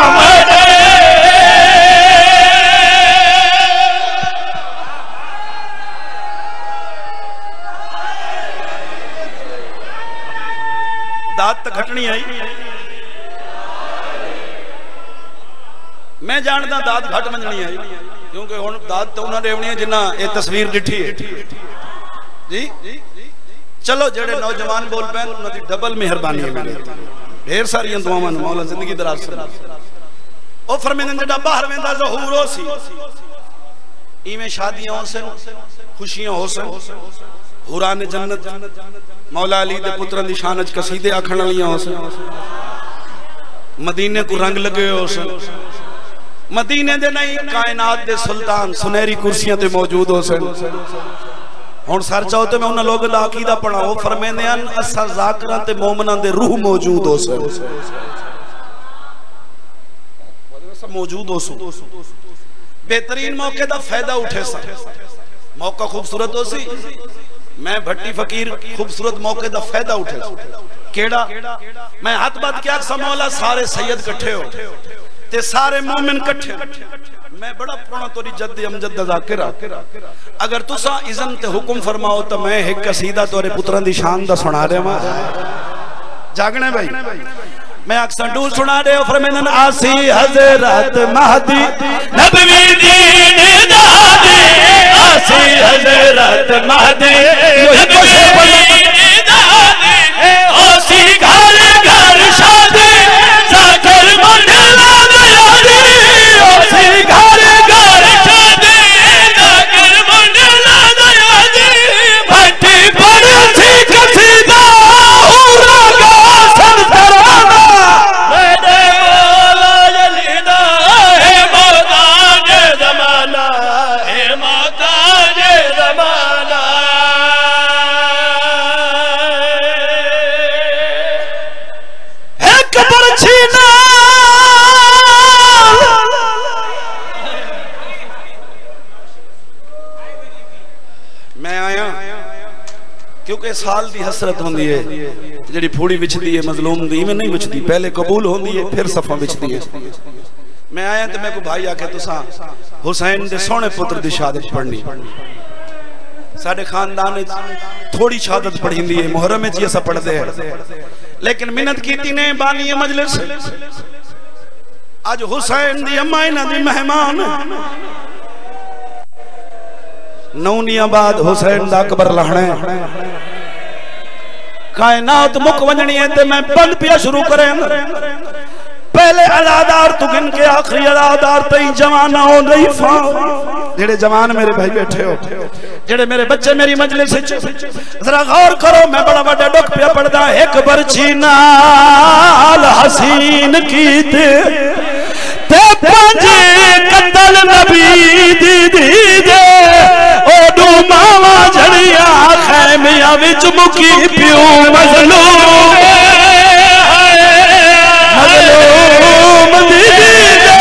Speaker 1: दात घटनी आई। मैं जानता दात घट मंजनी आई, क्योंकि हुण दात तो उन्होंने देवनी है जिन्ना ये तस्वीर डिठी है जी। चलो जेड़े नौजवान बोल पे उन्होंने डबल मेहरबानी है, मेरे ढेर सारी दुआवां मौला जिंदगी दराज फरमाए। ओ फरमांदे जेड़ा बाहर वेंदा ज़हूर हो सी, इवें शादियां हो सन, खुशियां हो सन, हुरान जन्नत मौला अली दे पुत्रां दी शान च कसीदे आखण वालियां हो सन, मदीने को रंग लगे हो सन, मदीने दे नहीं कायनात दे सुल्तान सुनहरी कुर्सियां ते मौजूद हो सन। हुण सर चाहो ते मैं उन्हां लोकां दा अकीदा पढ़ाओ, फरमांदे हन असां ज़ाकिरां ते मोमिनां दे रूह मौजूद हो सन, मौजूद हो सन। बेहतरीन मौके दा फायदा उठे सन, मौका खूबसूरत हो सी, मैं भट्टी फकीर खूबसूरत मौके दा फायदा उठे केड़ा। मैं हाथ बात क्या समौला सारे सैयद इकट्ठे हो ते सारे मोमिन इकट्ठे, मैं बड़ा पुराना तोरी जद्द अमजद दा ज़ाकिर, अगर तुसा इज़न ते हुक्म फरमाओ तो मैं एक कसीदा तोरे पुत्रां दी शान दा सुना देवां। जागने भाई मैं अक्सर डूल सुना दे। फरमांदे आसी हज़रत महदी नबवी दीन दादी, आसी हज़रत महदी नबवी दीन दादी, आसी घर घर शादी ज़ाकिर मंडला दयादी, आसी घर घर शादी ज़ाकिर मंडला दयादी। भट्टी पढ़ी कसीदा हुरा गा सन तराना,
Speaker 2: मेरे मौला अली दा हे मोहताज जमाना, हे मोहताज जमाना।
Speaker 1: एक बरछी ना मैं आया क्योंकि साल दी हसरत होंदी है जेड़ी फूड़ी विछदी है मजलूम दी, इवें नहीं विछदी, पहले कबूल होंदी है फिर सफा विछदी है। मैं आया तो मैं को भाई आके तुसा हुसैन दे सोने पुत्र दी शहादत पढ़नी। साडे खानदान थोड़ी शहादत पढ़ी है, मुहर्रम में ऐसा पढ़ते हैं, लेकिन मिन्नत कीती ने बानी मजलिस। आज हुसैन दी अम्मा इन्हां दी मेहमान, नौनिया बाद हुसैन दा अकबर लहणे। कायनात मुक वंजनी है ते मैं बंद पिया शुरू करें। पहले अलादार तू गिन के आखिरी अलादार तई जवाना हो रही फा। जेड़े जवान मेरे भाई बैठे हो, जेड़े मेरे बच्चे मेरी मजलिस जरा गौर करो। मैं बड़ा बड़ा दुख पिया पड़दा। एक बरछी नाल हसीन कीते ते पंज कतल नबी दी दी दे ओ डूमावा झड़िया खैमिया विच मुकी पियो मजलूम मजलूम दी दी दे।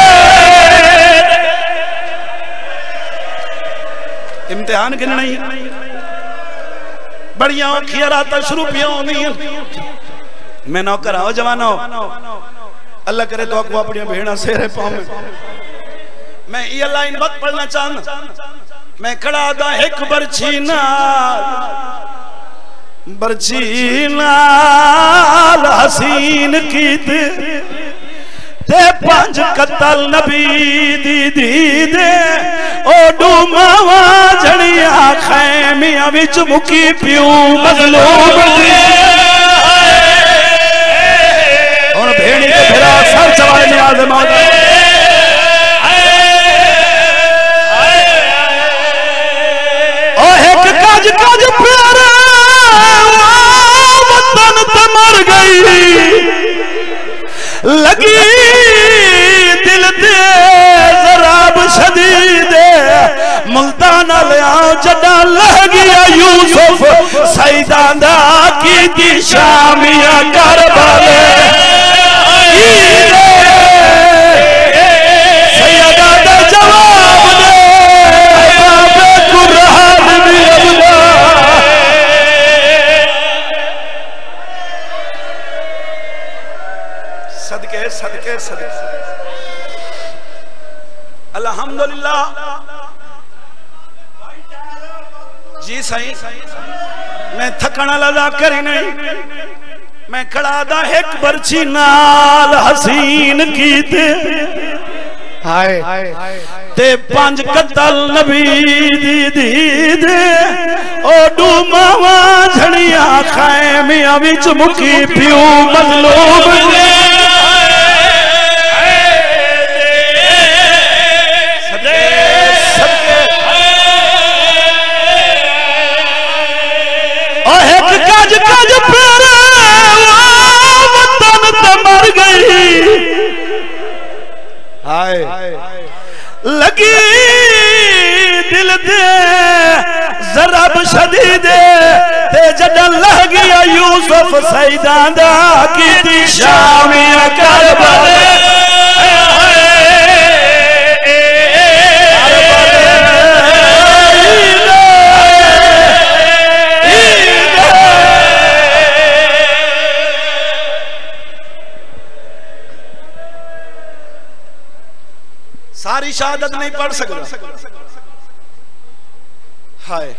Speaker 1: इम्तिहान गिनना ही बड़िया औखिया रातां शुरू पिया होंदियां। मैं नौकर आओ जवानो, अल्लाह करे तो आपको अपनी भेड़ा सेरे पावे। मैं ये लाइन वक्त पढ़ना चाहना। मैं खड़ा दा एक बरछी नाल बरछी नाल हसीन कीते ते पंज कतल नबी दी दी दे ओ डूमावा झड़िया खैमिया विच मुकी पियो मजलूम दी। और भेड़ी के फिरा सर चवाए नियाज़ मौत। ओ एक काज काज प्यारे वतन ते मर गई, लगी दिल दे जराब शदीद मुल्तान लिया जदा लह गया यूसुफ सईदा दा की शामिया करबले। सैयदा दा जवाब दे बाबे कुरान भी अल्लाह। सदके सदके सदके अल्हम्दुलिल्लाह जी सही। मैं थकन वाला करी नहीं। मैं खड़ा दा एक बरछी नाल हसीन कीते हाय ते पंज कतल नबी दी दी दे ओ डूमावा झड़िया खैमिया विच मुकी पियो मजलूम दे। काज काज प्यारे वतन ते मर गई, हाय लगी दिल दे जराब शदीद ते जदा लह गया यूसुफ सईदा दा की शामिया करबले। सारी शहादत नहीं पढ़ सकता। हाय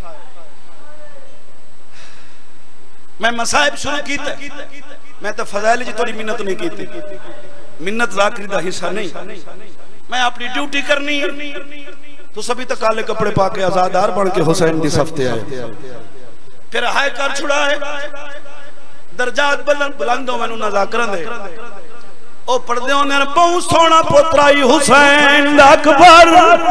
Speaker 1: मैं मसाइब शुरू कीते। मैं तो फजाइल जी थोड़ी मिन्नत नहीं की, मिन्नत जाकिर दा हिस्सा नहीं। मैं अपनी ड्यूटी करनी है। तो सभी तो काले कपड़े पाके आजादार बन के हुसैन दी सफ्ते आए, फिर हाय कर छुड़ा है दर्जात बुलंद बुलंद हो मैनू नजाकरां दे ओ पढ़दे होने बहुत सोना पोतराई हुसैन अकबर।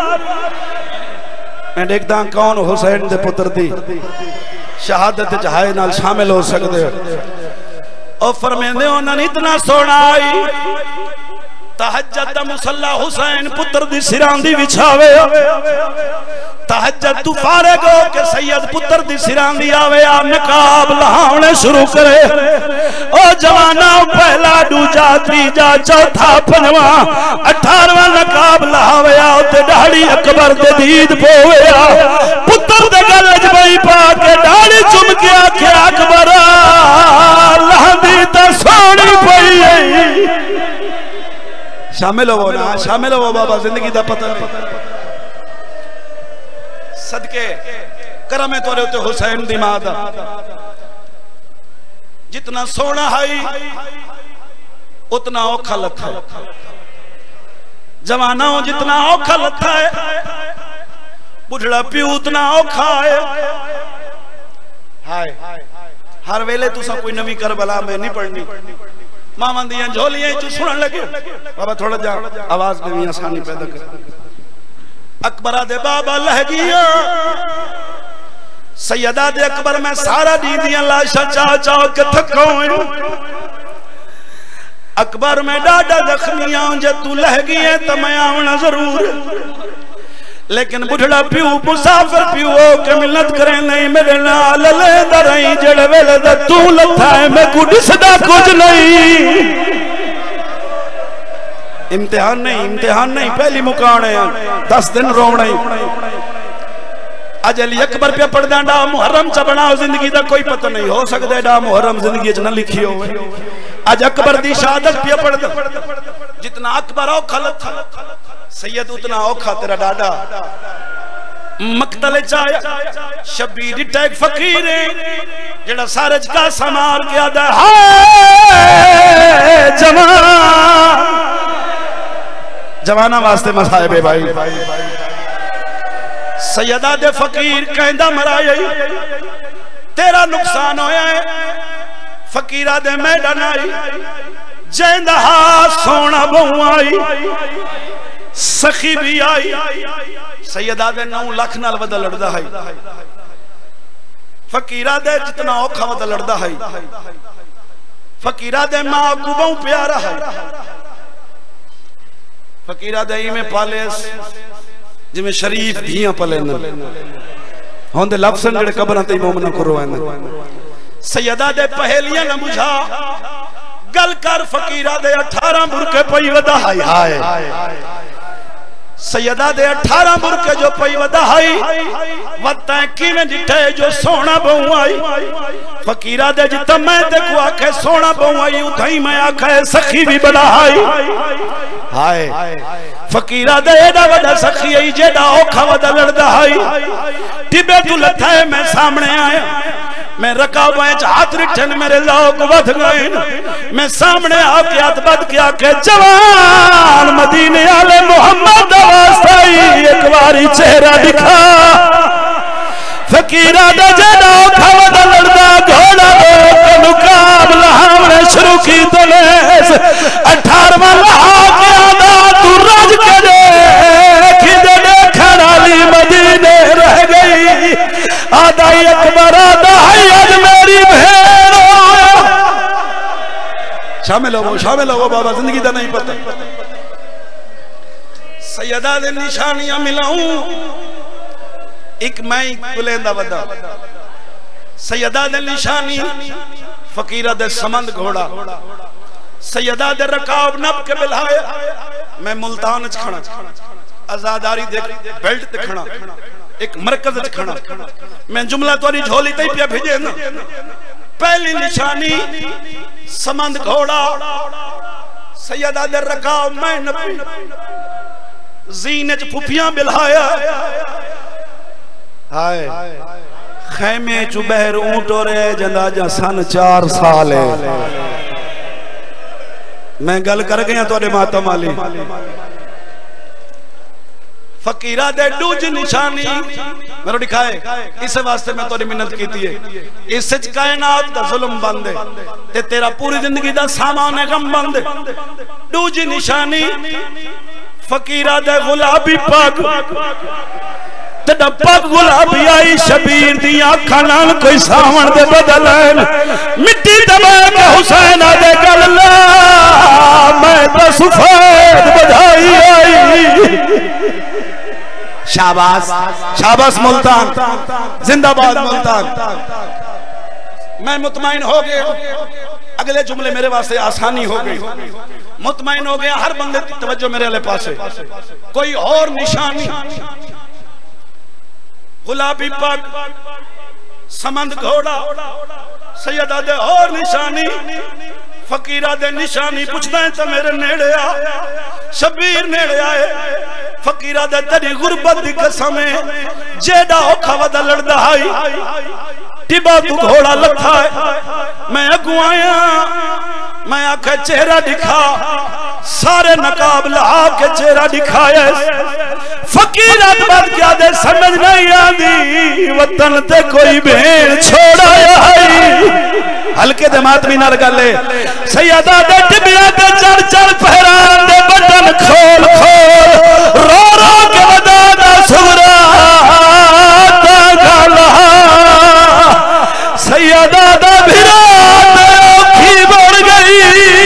Speaker 1: मैं देखदा कौन हुसैन दे पुत्र दी शहादत च हाय नाल शामिल हो सकदे हो। ओ फरमांदे उन्हां ने इतना सोना आई तहज्जुद मुसल्ला हुसैन पुत्र दी सिरां दी विछावे। तहज्जुद तू फारिग हो के सैयद पुत्र दी सिरां दी आवे आ नकाब लहावणे शुरू करे। ओ जवाना पहला दूजा तीजा चौथा पंजवा अठारहवां नकाब लहावे आ ते दाढ़ी अकबर दे दीद पोवे आ। पुत्र दे गल च बई पा के दाढ़ी चुम के आखे अकबर लहंदी ता सोहणी पई शामिल हो ना, शामिल हो बाबा, जिंदगी का पता नहीं। सदके करम है तोरे उते हुसैन दी मां दा, जितना सोना है उतना औखा लथा है, जवाना हो जितना औखा लथा है, बुढ़ड़ा प्यू उतना औखा है। हाय हर वेले तुसा कोई नवी करबला में नहीं पढ़नी, मामा दियां झोलियां तू सुनन लगे बाबा, थोड़ा जा आवाज में भी आसानी पैदा कर। अकबरा दे बाबा लह गया, सैयदा दे अकबर में सारा दी दियां लाशा चा चा के थको। अकबर में डाडा जख्मिया, जे तू लह गई है तो मैं आना जरूर, लेकिन बुढ़ड़ा प्यू मुसाफिर प्यू के मिलत करे नहीं, मेरे नाल ले दरई जड़ वेले दा तू लथा है, मैं को दिसदा कुछ नहीं। इम्तिहान नहीं, इम्तिहान नहीं, पहली मुकान है, दस दिन रोना ही। अज अली अकबर पे पढ़दा डा मुहर्रम च बनाओ, जिंदगी का कोई पता नहीं, हो सकता है डा मुहर्रम जिंदगी च न लिखी हो। अज अकबर दी शहादत पे पढ़दा, जितना अकबर औखा लथा सैयद उतना औखा तेरा डाडा। मकतले चाया शबीर टैग फकीर है, जेड़ा सारे का समार के आदा हाय जवान, जवाना वास्ते मसाइबे भाई। सैयदा दे फकीर कहंदा मराई, तेरा नुकसान होया है, फकीरा दे मैदान आई, जेंदा सोना बहु आई, सखी भी आई। सैयदा दे नौ लाख नाल वदा लड़दा है, फकीरा दे जितना औखा वदा लड़दा है, फकीरा दे मां को बहु प्यारा है। फकीरा दे में पाले जिमें शरीफ धियां पले न होंदे लफ्ज़ जेड़े कब्रां ते मोमना करवाए न। सैयदा दे पहेलियां न बुझा गल कर, फकीरा दे अठारह बुरके पई वदा हाय हाय। सैयदा दे अठारह बुरके जो पई वदा हाई, वता किवें डिठे जो सोना बहु आई। फकीरा दे जिता मैं ते को आखे सोना बहु आई, उथई मैं आखे सखी भी बड़ा हाई हाय। फकीरा दे एडा वदा सखी आई, जेडा औखा वदा लड़दा हाई। टिबे तू लथा है, मैं सामने आया, मैं रकाबां च हाथ रिठन, मेरे लोग वध गए। मैं सामने आके हाथ बद के आके जवान मदीने आले मोहम्मद वास्ते एक बारी चेहरा दिखा। फकीरा दा जेड़ा औखा वदा लड़दा घोड़ा दो के मुकाबला हमने शुरू की तलेस अठारहवां लहा के आदा तू रज के देख दे देखण वाली मदीने रह गई। आदा अकबर आदा है आज मेरी भेड़। शामिल हो शामिल हो बाबा, जिंदगी का नहीं पता। सैयदा दे निशानियां मिलाऊं, एक मैं बुलेंदा वदा। सैयदा दे निशानी फकीरा दे समंद घोड़ा, सैयदा दे रकाब नब के बिलाया। मैं मुल्तान च खड़ा, आजादारी दे बेल्ट ते खड़ा, एक मरकज च खड़ा। मैं जुमला तोरी झोली ते पिया भेजे ना। पहली निशानी समंद घोड़ा, सैयदा दे रकाब मैं नबी, जीने च फुफियां बिलाया हाय। खैमे चु बहर ऊंट और जंदा जा सन चार साल है। मैं गल कर गया तोरे माता माली। फकीरा दे दूज निशानी मेरे दिखाए, इस वास्ते मैं तोरी मिन्नत कीती है। इस च कायनात दा जुल्म बंद है ते तेरा पूरी जिंदगी दा सामान गम बंद है। दूज निशानी फकीरा दे गुलाबी पग, तेरा पग गुलाबी आई। शबीर दी आंखां नाल कोई सावन दे बदल मिट्टी दबा के हुसैन दे गल ला, मैं तो सफेद बधाई आई। शाबाश शाबाश मुल्तान, जिंदाबाद मुल्तान। मैं मुतमईन हो गया, अगले जुमले मेरे वास्ते आसानी हो गई। मुतमईन हो गया, हर बंदे की तवज्जो मेरे वाले पास है। कोई और निशानी, गुलाबी पग, समंद घोड़ा, सैयदा दे और निशानी फकीरा दे निशानी पुछदा है तो मेरे नेड़े आ। शबीर नेड़े आए फकीरा दे तेरी गुरबत दी कसम है जेड़ा औखा वदा लड़दा है टिबा तू घोड़ा लथा है मैं अगू आया मैं आखे चेहरा दिखा सारे नकाब लहा के चेहरा दिखाया। फकीर बात क्या दे समझ नहीं आती वतन ते कोई भेड़ छोड़ाया हल्के दे मातमी नाल गले सैयदा दे टिबिया ते चढ़ चढ़ पहरान दे बटन खोल खोल रो रो के वदा दा सुरा ता गला सैयदा दा भिरा औखी बढ़ गई।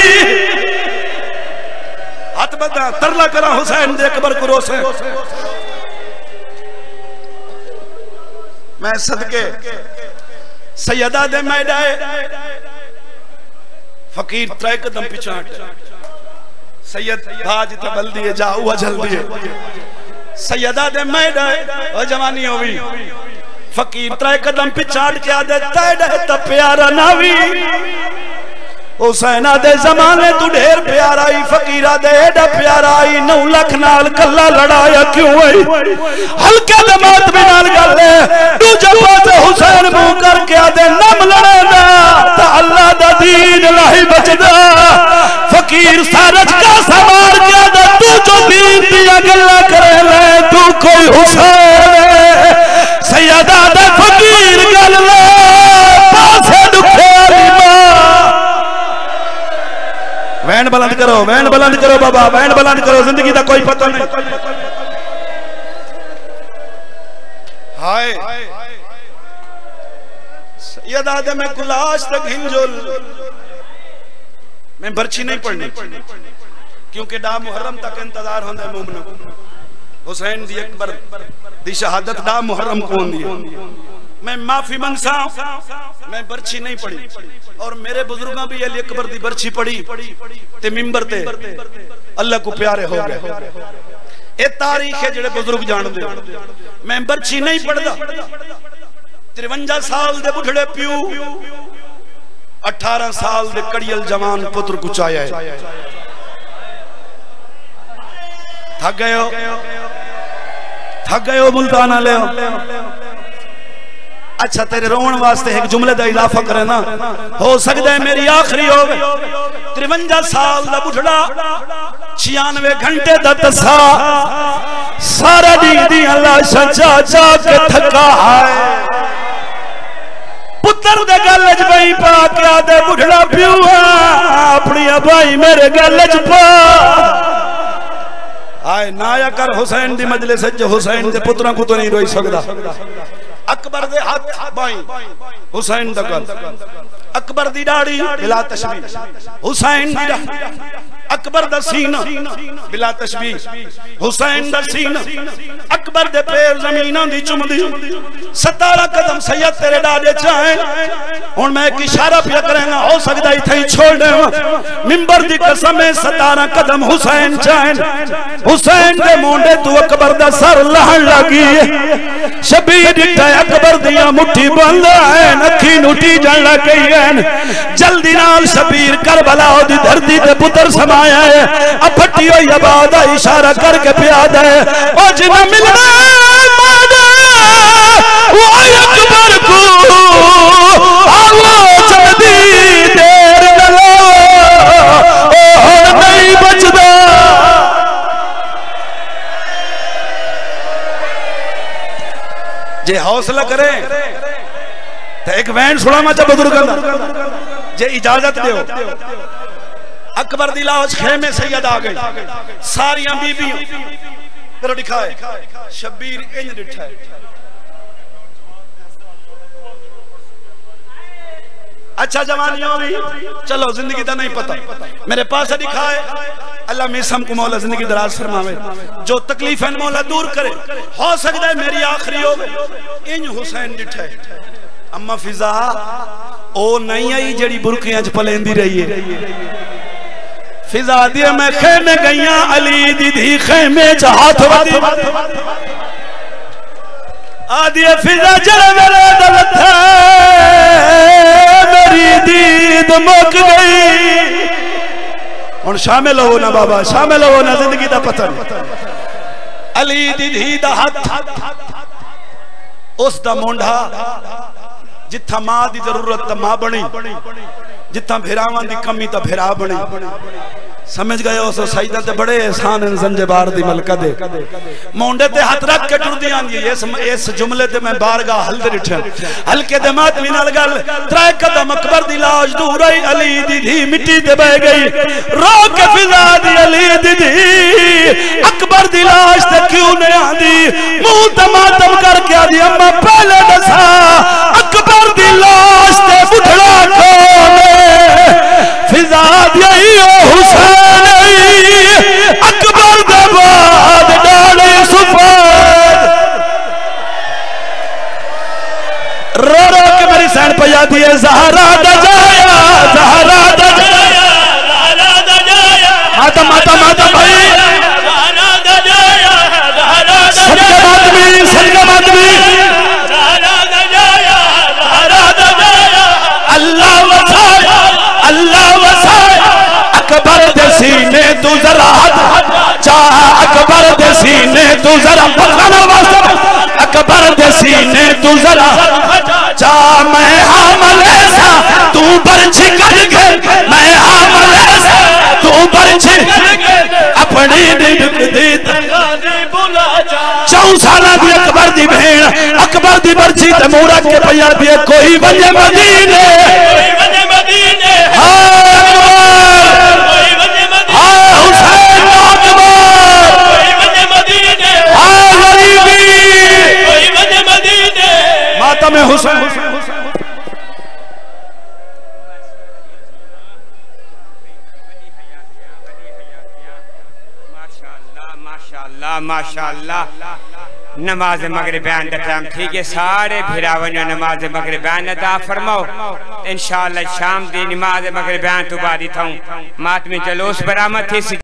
Speaker 1: हाथ बदा तरला करा हुसैन दे अकबर को रोसे मैं सदके सैयदा दे मैदाए फकीर त्रै कदम पीछे हट सैयद भाज ते बल्दी है जा हुआ जल्दी है सैयदा दे मैदाए ओ जवानी होवी फकीर त्रै कदम पीछे हट के आदे तैडे त प्यारा नावी हुसैना दे जमाने तू ढेर प्यारा आई फकीरा दे एडा प्यारा आई नौ लख नाल कल्ला लड़ाया क्यों आई हल्के दमात में नाल गल दूजे पासे हुसैन मुंह करके आदे नम लड़ेगा ता अल्लाह दा दीन नहीं बचदा। फकीर सारज का सवार के आदे तू जो दीन दिया गल्ला करे ले तू कोई हुसैन सैयदा दे फकीर गल ले पासे दुखे वैन बुलंद करो वैन बुलंद करो बाबा वैन बुलंद करो जिंदगी का कोई पता नहीं। हाय सैयदा दे मैं गुलाश तक हिंजुल मैं बर्छी नहीं पढ़नी क्योंकि डा मुहर्रम तक इंतजार होंदा मोमन हुसैन दी अकबर दी शहादत डा मुहर्रम को होंदी है। मैं माफी मंगसा मैं बर्छी नहीं पढ़ी और मेरे बुजुर्गों भी अली अकबर दी बर्छी पढ़ी ते मिंबर ते अल्लाह को प्यारे हो गए। ए तारीख है जेड़े बुजुर्ग जानदे मैं बर्छी नहीं पढ़दा। तिरवंजा साल दे बुढ़ड़े प्यू अठारह साल दे कड़ियल जवान पुत्र कुचाया है। थक गए हो थक गए हो मुल्ताना ले अच्छा तेरे रोन वास्ते एक जुमले का इजाफा करे ना हो सकता है मेरी आखिरी हो तिरवंजा साल का बुढ़ड़ा छियानवे घंटे का तसा सारा दी दी लाशा जा जा के थका है पुत्र दे गल च बई पा के आदे बुढ़ड़ा प्यू अपनी भाई मेरे गल च पा आए नाया कर हुसैन दी मजलिस च हुसैन दे पुत्रों को तो नहीं रोई सकदा। अकबर दे हाथ बाई हुसैन दा गल अकबर दी दाढ़ी बिला तशबीह हुसैन दी अकबर दा सीना बिला तशबीह हुसैन दा सीना अकबर दे पैर जमीनां दी चुमदी सतारह कदम सैयद तेरे डाडे चाहे हुन मैं एक इशारा पिया करेंगा हो सकदा इथे ही छोड़ दे मिंबर दी कसम है सतारह कदम हुसैन चाहे हुसैन दे मोंडे तू अकबर दा सर लहण लगी है शबीर डिठा अकबर दिया मुट्ठी बंद है अखी नुटी जण लग गई है जल्दी नाल शबीर करबला दी धरती ते पुत्र समाया है अब फटी हुई आबाद इशारा करके प्याद है ओ जिना मिलना वो अकबर को आवो जल्दी देर न लो ओ हुन नहीं बचदा जे हौसला करे तो एक वैन सुना मा बुजुर्गों जे इजाजत दो अकबर दी लाश खेमे सैयद आ गई सारियां बीबियां तेरा दिखाए शबीर इंज डिठा अच्छा जवानियों भी चलो जिंदगी का नहीं पता मेरे पास दिखाए अल्लाह मिसम को मौला जिंदगी दराज फरमावे जो तकलीफ है मौला दूर करे हो सकता है मेरी आखिरी हो इंज हुसैन डिठा अम्मा फिजा ओ नहीं आई जड़ी बुरकियां च पलेंदी रही है फिजा दिए मैं खेमे गईया अली दी धी खेमे च हाथ वदी आदि फिजा जल मेरे दल थे मेरी दीद मुक गई। हुण शामिल हो ना बाबा, शामिल हो ना जिंदगी दा पतन। अली दी धी दा हथ उस दा मोंढा जिथा मां दी जरूरत ता मां बनी, जिथा भिरावां दी कमी ता भिरा बनी। समझ गए हो? सो सईदा ते बड़े एहसान ज़ंजेबार दी मलका दे मोंडे ते हाथ रख के टुरदी आंदी है। इस इस जुमले ते मैं बारगाह हल दे रिठा हल्के दे मातमी नाल गल त्रै कदम अकबर दी लाश दूर आई। अली दी धी मिट्टी ते बह गई रो के फिजा दी। अली दी धी अकबर दी लाश ते क्यों नहीं आंदी? मुंह ते मातम करके आंदी अम्मा पहले दसा अकबर दी लाश ते बुढ़ड़ा कौन फिजा दी ओ हुसैन अकबर दे बाद डाले सुफाद। रो रो के मेरी सैन पया दी है ज़हरा दा जाया, ज़हरा दा जाया, ज़हरा दा जाया। माता माता माता भाई ज़हरा दा जाया, ज़हरा दा जाया। सदके मातमी, सदके मातमी ज़हरा दा जाया, ज़हरा दा जाया। अल्लाह वसाया, अल्लाह वसाया। अकबर दे सीने तू जरा चाह, अकबर दे सीने तू जरा अकबर दे सीने तू जरा चाह। मैं हमले सा तू बरछी कर गए, मैं हमले सा तू बरछी अपनी चौ साल दी अकबर दी भेड़ अकबर दी बरछी ते मुंह रख के पया दी कोई वजे मदीने, कोई वजे मदीने। माता में हुसैन माशाअल्लाह माशाअल्लाह माशाअल्लाह। नमाज मगरिबान दा टाइम ठीक है। सारे भिरावनियों नमाज मगरिबान अदा फरमाओ। इंशाअल्लाह शाम दी नमाज मगरिबान तो बाद ही थाऊं मातमी जलूस बरामद थी।